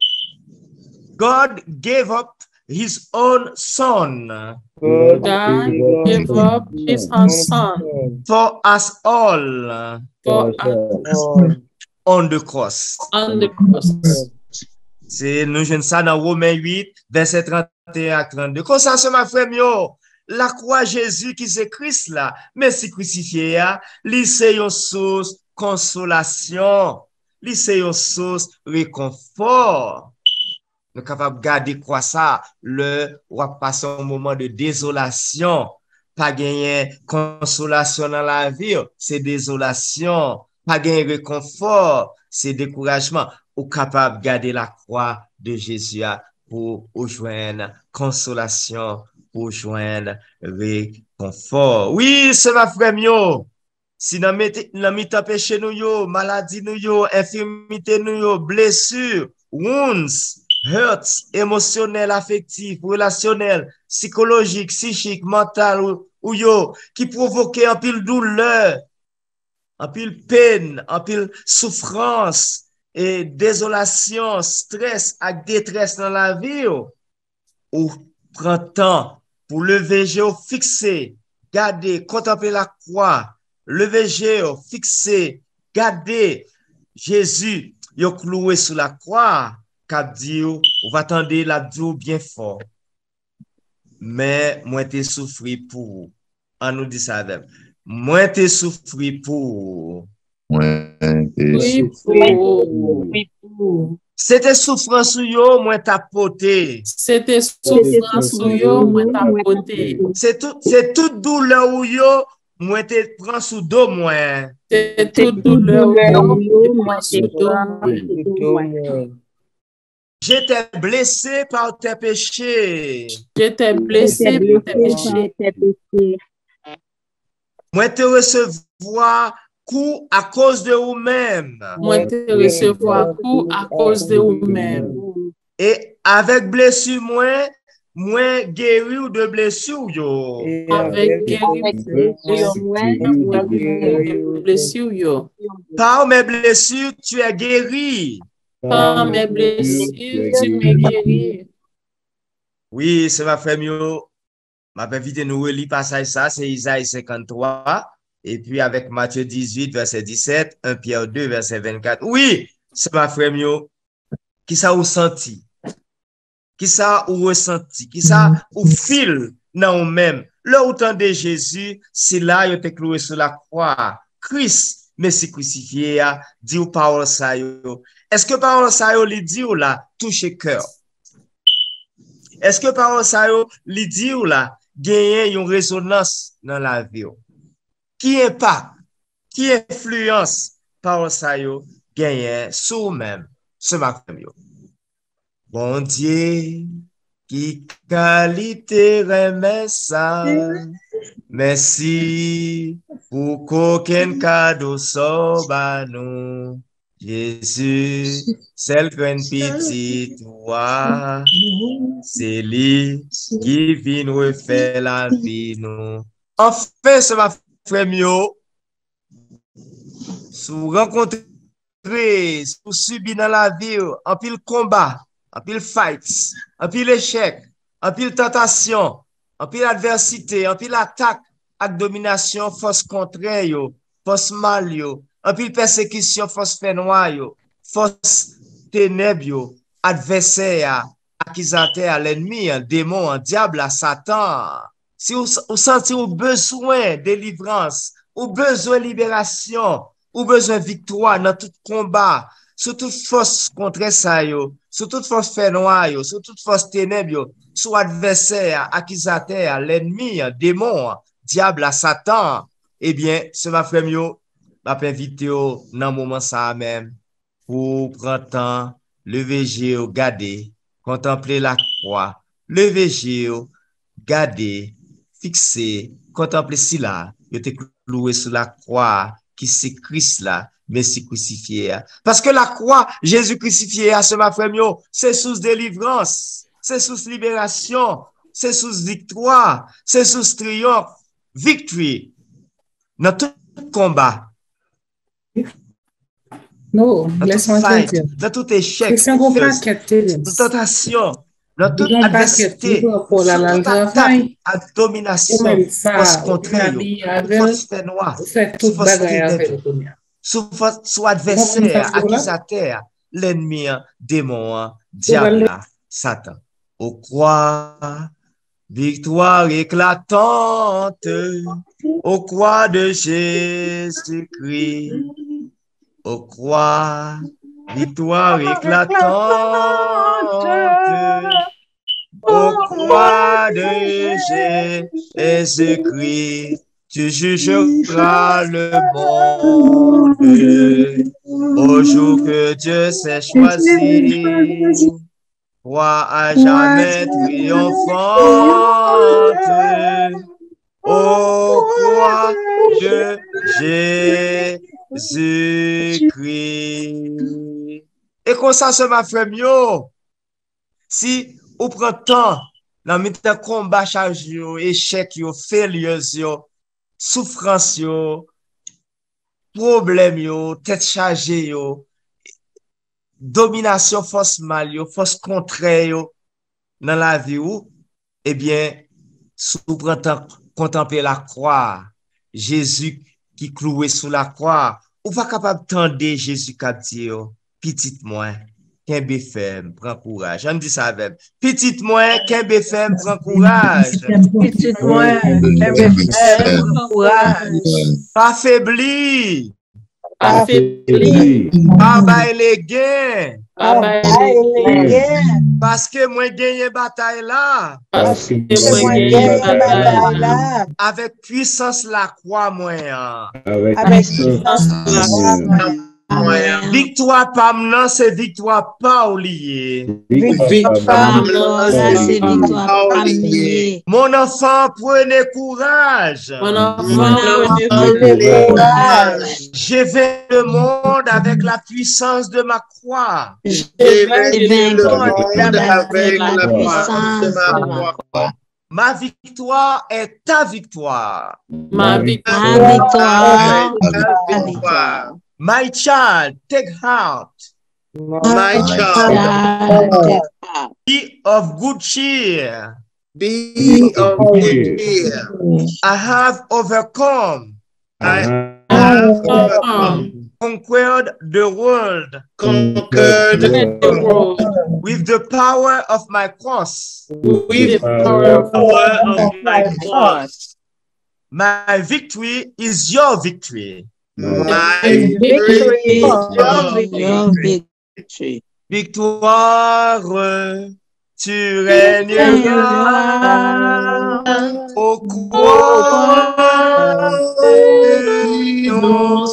God gave up his own son. God gave up his own son. For us all. For us all. On the cross. On the cross. C'est nous jeunes ça dans Romains huit, verset trente et un à trente-deux. Comme ça, c'est ma frère, yo, la croix Jésus qui c'est Christ là, mais si crucifié, li c'est une source consolation, li c'est une source réconfort. Nous sommes capables de garder quoi ça, le, on va passer un moment de désolation, pas gagner consolation dans la vie, c'est désolation, pas gagner réconfort, c'est découragement. Ou capable de garder la croix de Jésus pour joindre consolation, pour joindre réconfort. Oui, c'est ma frère mio. Si nous mettons péché nous yo, maladie nous yo, infirmité nous yo, blessure, wounds, hurts, émotionnel, affectif, relationnel, psychologique, psychique, mental ou, ou yo, qui provoque un pile douleur, un pile peine, un pile souffrance, et désolation, stress et détresse dans la vie, ou prend temps pour lever Géo fixer, garder, contempler la croix, lever Géo fixer, garder Jésus, yo cloué sous la croix, cap dit, on va attendre la vie bien fort. Mais moi t'ai souffri pour, on nous dit ça même, moi t'ai souffri pour. Oui, pour. C'était souffrance ou yo, moi t'a poté. C'était souffrance ou yo, moi t'a poté. C'est tout, c'est toute douleur ou yo, moi te prends sous dos moi. C'est toute douleur ou yo, moi sous dos moi. J'étais blessé par tes péchés. J'étais blessé par tes péchés. Moi te recevoir coup à cause de vous-même. Moi te recevoir coup à cause de vous-même. Et avec blessure moi, moi guéri ou de blessure yo. Avec guéri de blessure yo. Par mes blessures, tu es guéri. Par mes blessures, tu m'es guéri. Oui, c'est ma frère Mio. Ma invite nous relit passage ça, c'est Isaïe cinquante-trois. Et puis avec Matthieu dix-huit, verset dix-sept, un Pierre deux, verset vingt-quatre. Oui, c'est ma frère Mio. Qui ça ou senti? Qui ça ou ressenti? Qui ça ou fil dans même? Le autant de Jésus, c'est là il était cloué sur la croix. Christ, Messie crucifié, dit ou parole ça yo. Est-ce que parole ça yo li dit ou là toucher cœur? Est-ce que parole ça yo li dit ou là gagner une résonance dans la vie? Qui impact, qui influence parole ça yo gagner sur même ce matin yo? Bon Dieu, qui qualité remet ça. Merci pour qu'aucun cadeau soit nous. Jésus, celle qu'une petite voix, c'est lui qui vient refaire la vie nous. Enfin, ce ma frère Mio, sous rencontrer, sous subir dans la vie, en pile combat, en pile fights, en pile échec, en pile tentation, en pile adversité, en pile attaque, avec domination, force contraire, yo, force mal, yo, en pile persécution, force fait noir, yo, force ténèbres, yo, adversaire, accusateur, l'ennemi, un démon, un diable, un Satan. Si vous, vous sentez au besoin de délivrance, ou besoin de libération, ou besoin de victoire dans tout combat, sur toute force contre ça, yo, sur toute force fait noir, yo, sur toute force ténèbres, yo, sur adversaire, accusateur, l'ennemi, démon, diable, Satan, eh bien, ce ma frère yo, m'a invité dans le moment ça même, pour prendre temps, lever yo, garder, contempler la croix, lever yo, garder, fixer, contempler si là, yo te cloué sur la croix, qui c'est Christ là, Messie crucifié. Parce que la croix, Jésus crucifié, ce ma frère yo, c'est sous délivrance, c'est sous libération, c'est sous victoire, c'est sous triomphe, victoire, dans tout combat. Non, laisse-moi te dire. Dans tout échec, c'est un gros paquet de toute tentation, dans toute adversité, pour la attaque, à domination, force contraire, force fait noir, force ténèbres, soit adversaire, accusateur, l'ennemi, démon, diable, Satan. Au croix, victoire éclatante, au croix de Jésus-Christ. Au croix, victoire éclatante, au croix de Jésus-Christ, tu jugeras le monde au jour que Dieu s'est choisi. Croix à jamais triomphante, au croix de Jésus-Christ. Et comme ça, ce ma frère, yo, si on prend temps, dans le combat chargé, échec, failures, souffrance, problème, yo, tête chargée, yo, domination, force mal, yo, force contraire, yo, dans la vie, ou, eh bien, si on prend temps, contempler la croix, Jésus qui cloué sous la croix, ou pas capable d'entendre Jésus qui dit, petite moi, qu'un ferme, prends courage. On dit ça avec. Petite moi, qu'un ferme, prends courage. Petite moi, qu'un ferme, prends courage. Pas faibli. Pas faibli. Pas bailler les gains. Parce que moi gagné bataille là. Parce que moi gagné bataille là. Avec puissance la croix moi. Avec puissance la croix. Victoire pam c'est victoire pas oubliée. Victoire c'est victoire pas oubliée. Mon enfant, prenez courage. Mon enfant, prenez courage. Je vais le monde avec la puissance de ma croix. Je vais le monde avec la puissance de ma croix. Ma victoire est ta victoire. Ma victoire est ta victoire. My child, take heart. My child, take heart. Be of good cheer. Be of good cheer. I have overcome. I have overcome. Conquered the world. Conquered the world. With the power of my cross. With the power of my cross. My victory is your victory. My victory is your victory. Victoire, tu régneras au coin de nos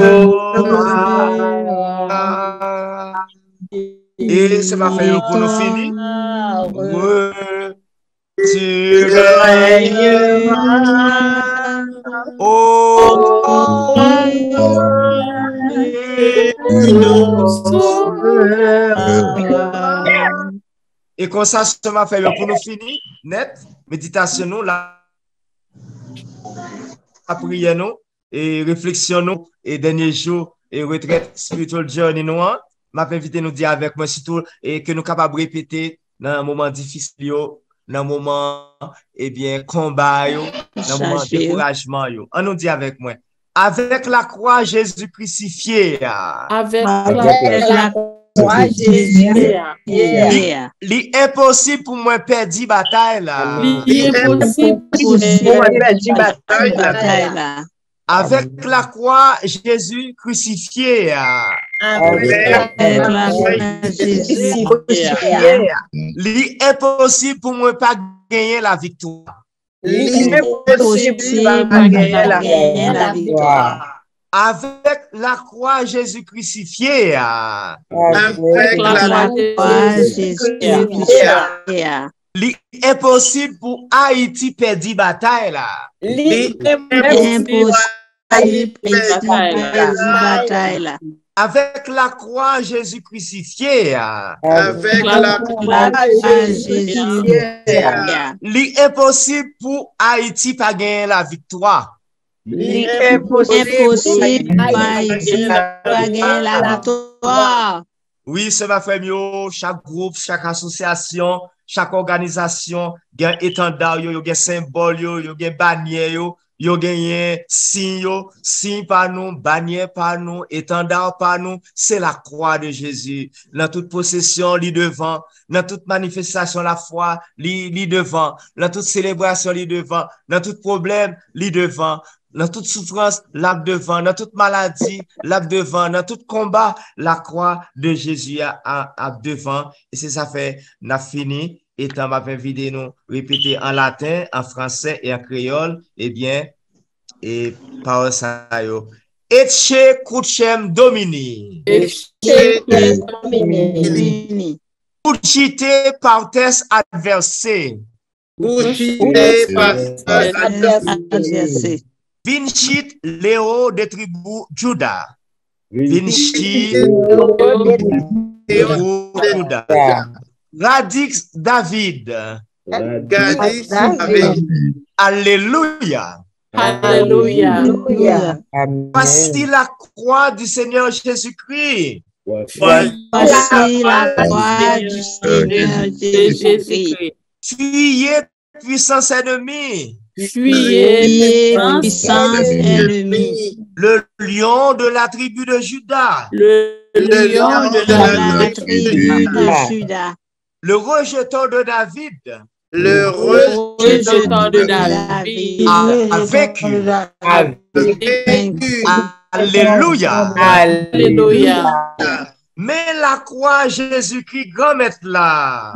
sauvages. Et c'est ma fille pour nous finir. Tu régneras au coin de nos sauvages. Et comme ça, ça m'a fait pour nous finir, net, méditation nous, la, la prière nous, et réflexion nous, et dernier jour, et retraite spiritual journey nous, m'a invité nous dire avec moi surtout, et que nous capables de répéter dans un moment difficile, dans un moment, eh bien, combat, dans un moment de découragement. On nous dit avec moi, avec la croix Jésus crucifié, avec la croix Jésus. L'impossible pour moi perdre bataille là. L'impossible pour moi perdre bataille là. Avec la croix Jésus crucifié. Avec la croix Jésus crucifié. L'impossible pour moi pas gagner la victoire. L'impossible pour pas gagner la victoire. Avec la croix Jésus crucifié. Avec la croix Jésus crucifié. L'impossible pour Haïti perdre bataille là. L'impossible pour Haïti perdre bataille là. Avec la croix Jésus crucifié. Avec la croix Jésus crucifié. L'impossible pour Haïti pas gagner la victoire. L'impossible pour Haïti pas gagner la victoire. Oui, c'est ma famille, chaque groupe, chaque association, chaque organisation, il y a un étendard, il y a un symbole, il y a un bannière, il y a un signe, signe par nous, bannière par nous, étendard par nous, c'est la croix de Jésus. Dans toute possession, li devant, dans toute manifestation la foi, li, li devant, dans toute célébration, li devant, dans tout problème, li devant. Dans toute souffrance, l'arbre devant, dans toute maladie, l'arbre devant, dans tout combat, la croix de Jésus a, a, a devant. Et c'est ça fait, n'a fini. Et tant m'a invité nous répéter en latin, en français et en créole, eh bien, et par ça, yo. Etche crucem domini. Etche domini. Pucite partes adverse. Pucite partes adverse. Vincit Léo de tribu Juda. Vincit Léo de Juda. Radix David. Radix David. Alléluia. Alléluia. Voici la croix du Seigneur Jésus-Christ. Voici la croix du Seigneur Jésus-Christ. Fuyez, puissance ennemie. Fuyez, puissance ennemie. Le lion de la tribu de Juda. Le lion de la tribu de Juda. Le rejeton de David. Le rejeton de David a vaincu. Alléluia. Alléluia. Mais la croix, Jésus-Christ, grand maître là.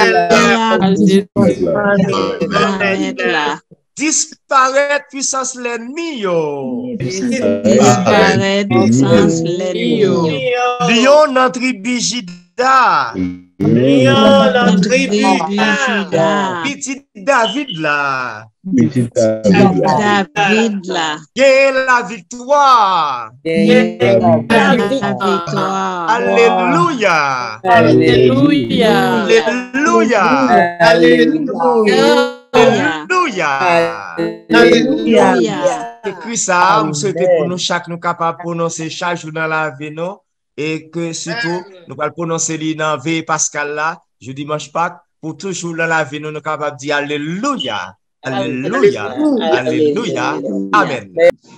Disparaître puissance l'ennemi yo. Disparaître puissance l'ennemi yo. Lion dans tribu Juda. Lion dans tribu Juda. Petit David là. Petit David là. Gagne la victoire. Gagne la victoire. Alléluia. Alléluia. Alléluia. Alléluia. Alléluia. Alléluia. Écrit ça, nous souhaitons pour nous chaque nous capable de prononcer chaque jour dans la vie nous et que surtout nous allons prononcer dans la vie Pascal là, je dimanche Pâques, pour toujours dans la vie nous nous capable de dire Alléluia. Alléluia. Alléluia. Amen.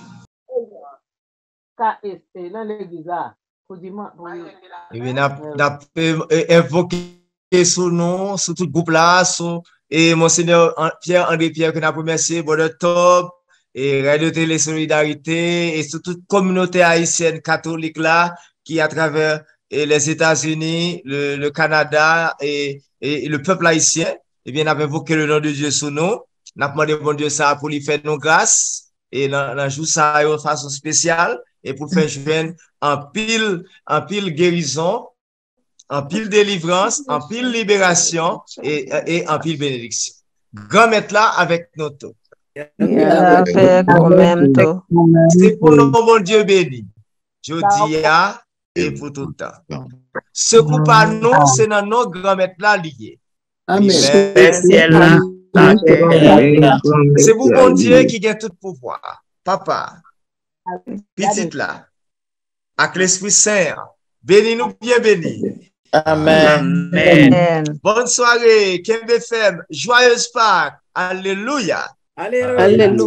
Et bien, nous avons invoqué sur nous, sur tout le groupe là, sur et Monseigneur Pierre-André Pierre, que nous avons remercié, bon top, et Radio Télé Solidarité, et sur toute communauté haïtienne catholique là, qui à travers et les États-Unis, le, le Canada et, et le peuple haïtien, et bien, nous avons invoqué le nom de Dieu sur nous. Nous avons demandé bon Dieu ça pour lui faire nos grâces, et nous avons joué ça de façon spéciale, et pour faire jouer en pile, en pile guérison, en pile délivrance, en pile libération et, et en pile bénédiction. Grand maître là avec nous tous. C'est pour nous, mon Dieu béni. Je dis à et pour tout le temps. Ce coup par nous, c'est dans nos grand maître là lié. Amen. C'est pour mon Dieu qui a tout pouvoir. Papa, petite là, avec l'Esprit Saint, bénis-nous bien bénis. Amen. Amen. Bonne soirée, Kembe Fem, joyeuse Pâques. Alléluia. Alléluia. Alléluia.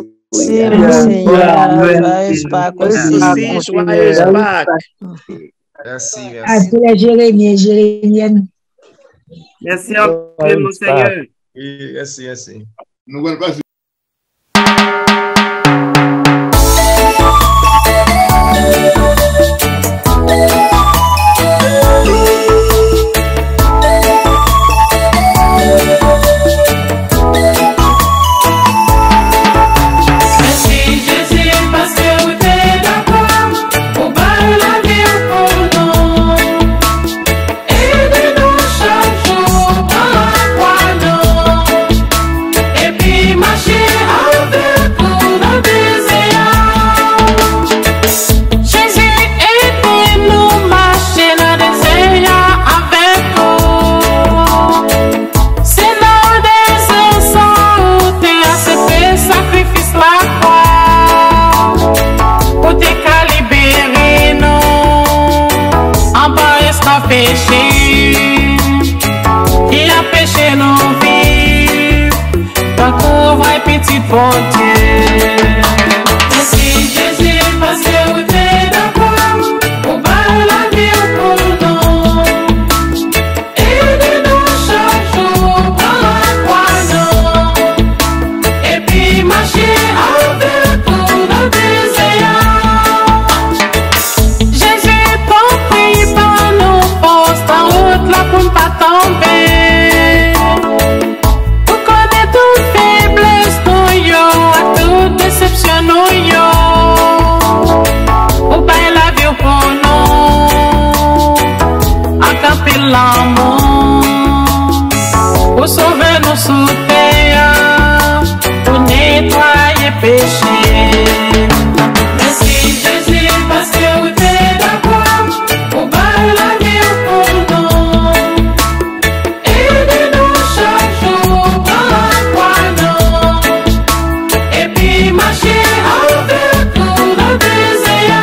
Joyeuse Pâques aussi. Joyeuse Pâques. Merci, merci. Jérémie, Jérémienne. Merci à vous, mon Seigneur. Oui, merci, merci. Nouvelle page. Bon Dieu. Si Jésus passait au pied de croix, au bas la vie pour nous, aidez-nous chaque jour dans la croix, non, et puis marcher avec tout le désert. Jésus, ton prix par nos forces, ta route là pour ne pas tomber. L'amour pour sauver nos sous terre, pour nettoyer péché. Merci Jésus parce que vous êtes d'accord pour battre la vie pour nous. Aidez-nous chaque jour dans la croix, non, et puis marcher avec tout le désert.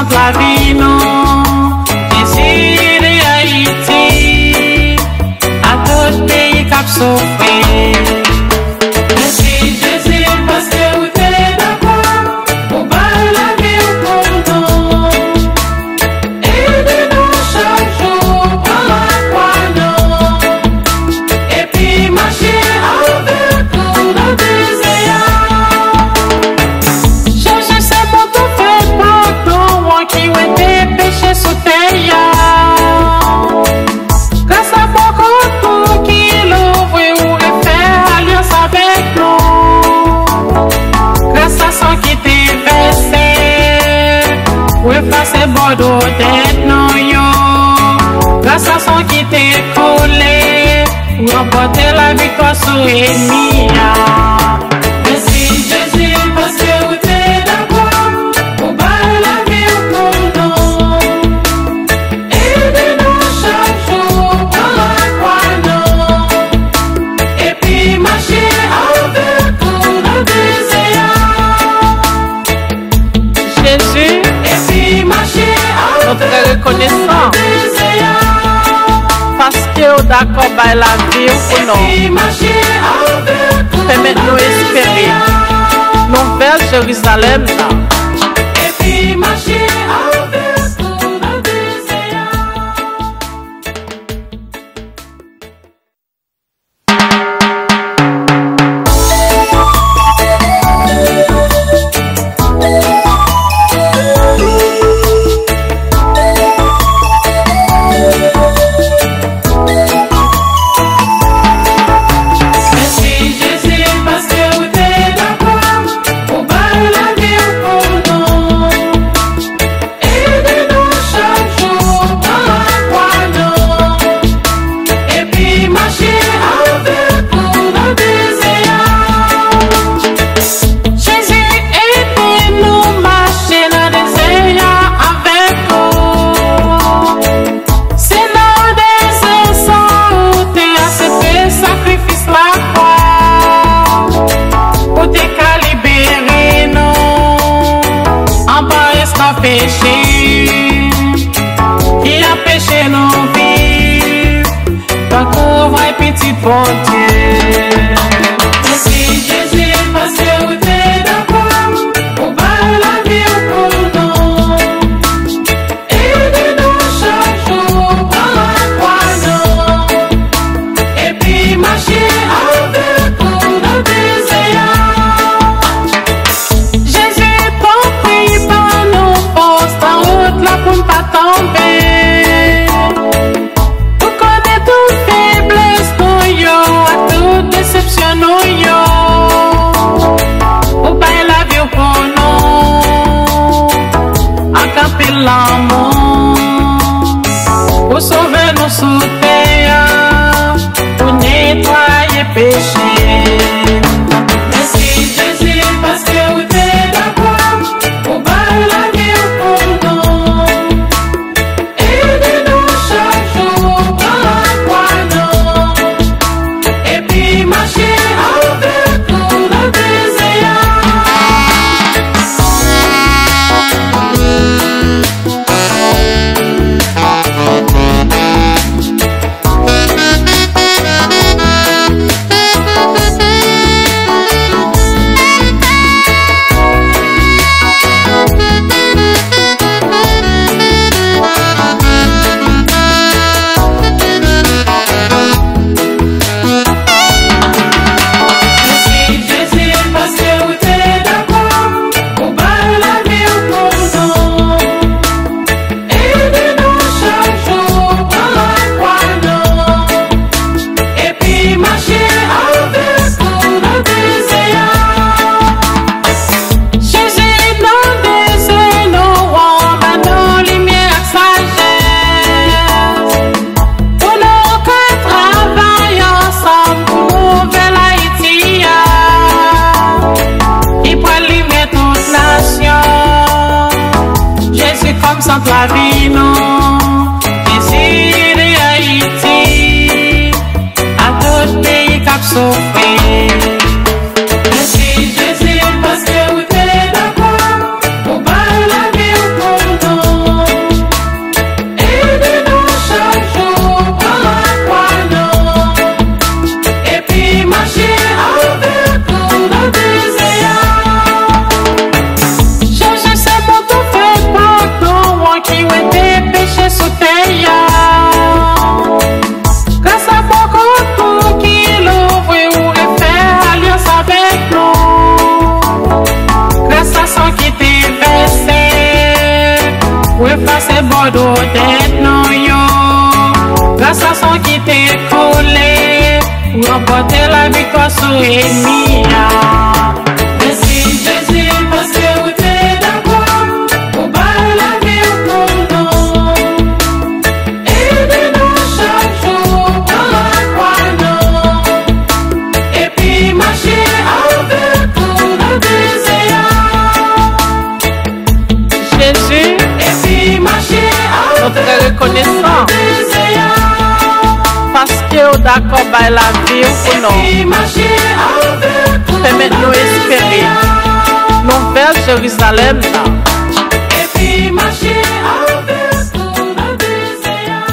centre la vie, non. Jésus de Haïti, à tout pays qui a souffert. Merci Jésus parce que vous êtes d'accord pour battre la vie pour nous. Aidez-nous chaque jour par la croix, non. Et puis marcher avec nous dans le désert. Jésus, c'est pour tout fait pardon, moi qui ont été péchés sous terre. Grâce à beaucoup tout qui l'ouvre ou le fait alliance avec nous. Grâce à son qui t'est versé, ou effacer bordeaux tête non yo. Grâce à son qui t'est collé, ou remporter la victoire sur l'ennemi. Merci Jésus parce que vous êtes d'accord pour battre la vie pour nous. Aidez-nous chaque jour par la croix, non. Et puis marcher avec nous dans le désert. Jésus, Et puis marcher nous avec très nous reconnaissants dans le désert. parce que vous d'accord par la vie pour Et nous. puis marcher avec nous Permettez-nous dans le espérer désert. nous vers Jérusalem. Et puis marcher avec nous dans le désert. Merci Jésus parce que vous êtes d'accord pour battre la vie pour nous. Aidez-nous chaque jour par la croix, non. Et puis marcher avec nous dans le désert. Jésus, aidez-nous marcher dans le désert avec vous. C'est dans le désert sans où t'es accepté sacrifice la croix. Où t'es qu'à libérer nous en bas esclave péché qui a péché nous vivre. Tant qu'on voit petit bon Dieu. Merci Jésus parce que vous êtes d'accord pour battre la vie pour nous. Aidez-nous chaque jour par la croix, non. Et puis marcher avec nous dans le désert. Jésus, ton prix par nous force en route là pour ne pas tomber. Pour connaître toute faiblesse nous yo, à toute déception nous yo. Pour payer la vie pour nous, accamper l'amour. Pour sauver nos sous terre, pour nettoyer péché. Merci Jésus parce que vous êtes d'accord pour battre la vie pour nous. Aidez-nous chaque jour par la croix, non. Et puis marcher avec nous dans le désert. Merci Jésus parce que vous êtes d'accord pour battre la vie pour nous. Aidez-nous chaque jour par la croix, non. Et puis marcher avec nous dans le désert. Jésus, dans le désert, nous on dans lumière sagesse. Pour nous qu'à travailler ensemble pour nouvelle Haïti. Il prend lumière toute nation. Jésus comme centre la vie, non. Jésus de Haïti, à tout pays qui a souffert. Merci Jésus parce que vous êtes d'accord pour battre la vie pour nous. effacer bordeaux tête non yo. Grâce à son qui t'est collé, ou remporter la victoire sur l'ennemi. Merci Jésus parce que vous êtes d'accord, vous baillez la vie pour nous. Aidez-nous chaque jour dans la croix, non. Et puis marcher avec vous dans le désert. Jésus, et puis marcher avec notre reconnaissant. Parce que vous d'accord by la vie pour nous. Permettez-nous espérer. Nouvelle Jérusalem là. Et puis marcher avec vous dans le désert.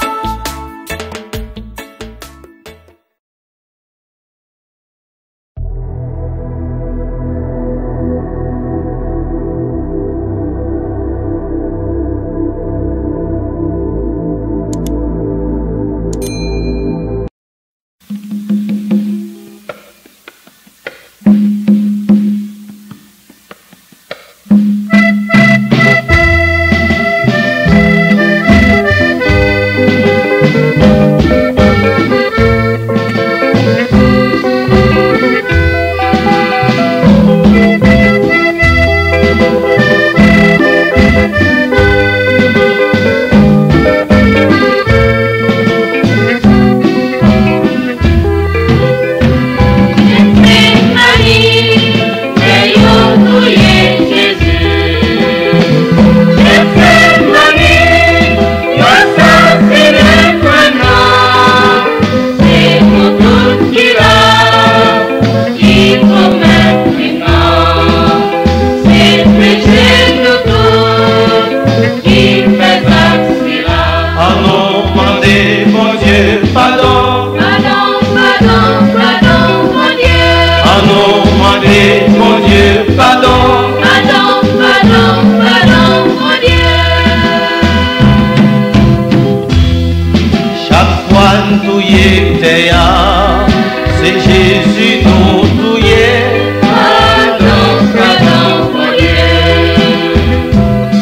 C'est Jésus nous touillé. Pardon, pardon, mon Dieu.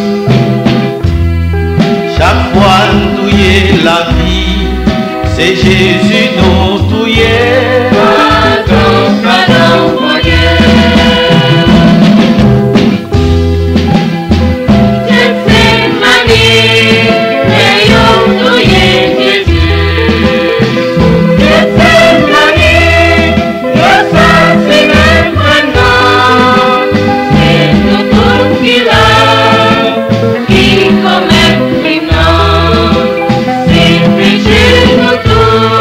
Chaque fois nous touillé la vie, c'est Jésus nous touillé. Pardon, pardon, mon Dieu. Come,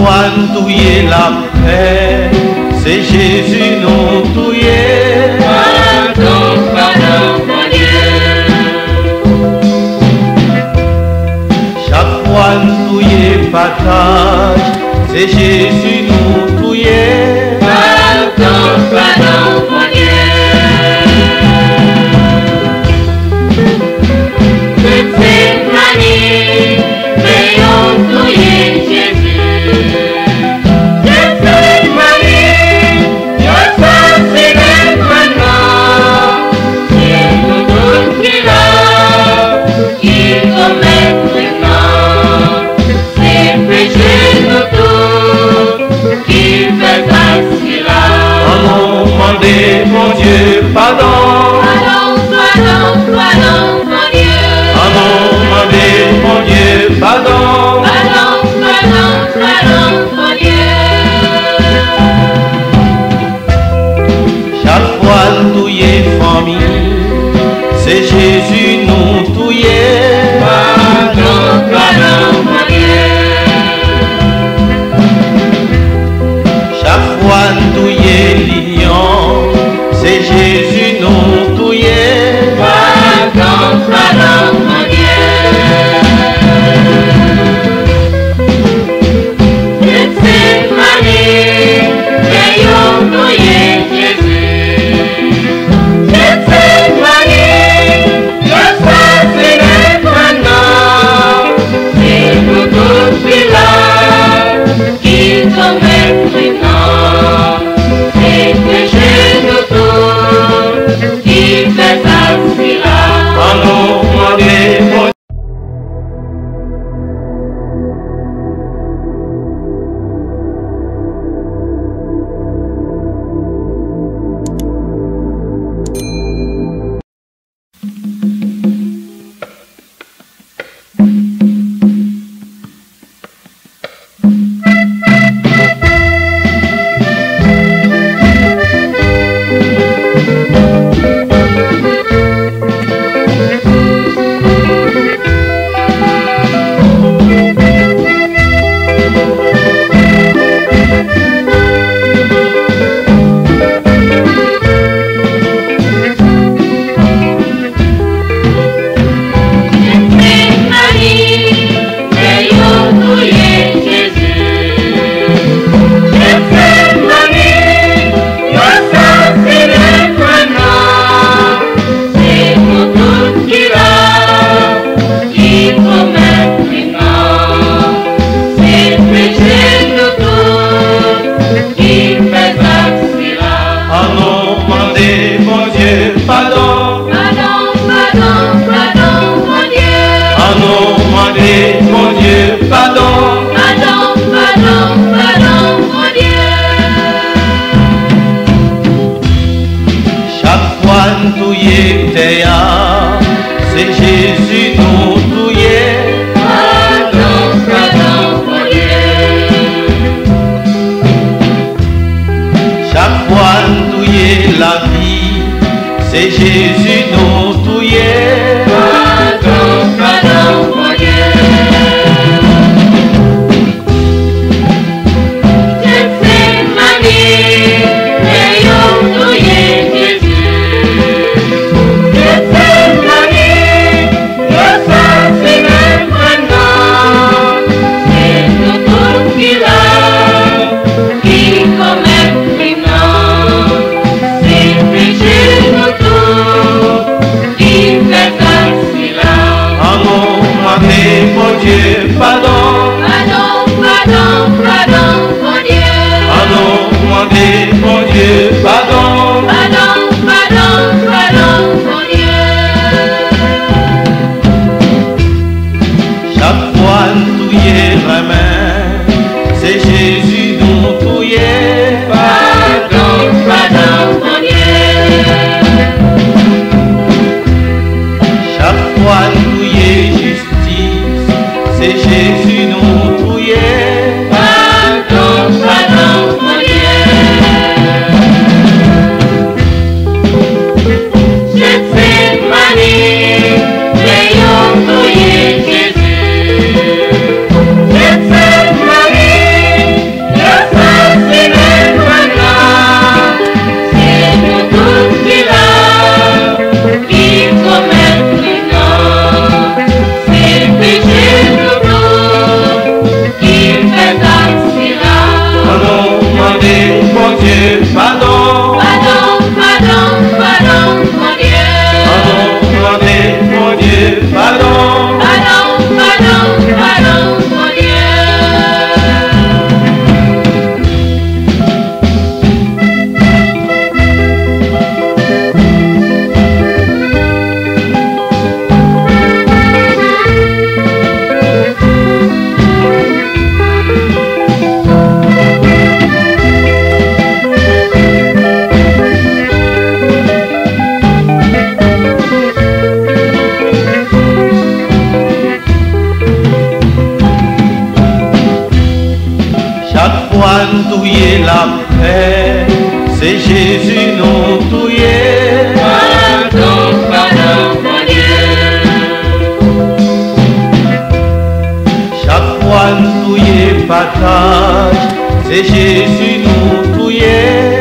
fois nous touiller la paix, c'est Jésus nous touiller. Pardon, pardon, mon Dieu. Chaque fois nous touiller partage, c'est Jésus nous touiller. Pardon, pardon, mon Dieu. Toute cette année, veillons touiller Jésus. Toute cette année, je sens c'est maintenant. C'est nous tous qui l'a, qui commet maintenant. C'est péché nous tous, qui fait ainsi là. On nous demande, mon Dieu, pardon. Pardon, pardon, pardon, mon Dieu. On nous demande, mon Dieu, pardon. Pardon, pardon, pardon, mon Dieu. Chaque fois nous touiller famille, c'est Jésus nous touiller. Pardon, pardon, mon Dieu. Chaque fois nous touiller lion, c'est Jésus nous touiller. Pardon, pardon, mon Dieu. Toute cette année, veillons touiller Jésus. Toute cette année, je sais c'est maintenant. C'est nous tous qui l'a, qui commet maintenant. C'est péché nous tous, qui fait ainsi là. On nous demande, mon c'est Jésus nous touiller. Pardon, pardon, mon Dieu. Chaque fois nous touiller la vie, c'est Jésus nous touiller. Pardon, pardon, mon Dieu. Toute cette année, veillons touiller Jésus. Toute cette année, je sens c'est même maintenant. C'est nous tous qui l'a, qui commet maintenant. C'est péché nous tous. fois nous touyer la paix, c'est Jésus nous touyer. Pardon, pardon, mon Dieu. Chaque fois nous touyer partage, c'est Jésus nous touyer.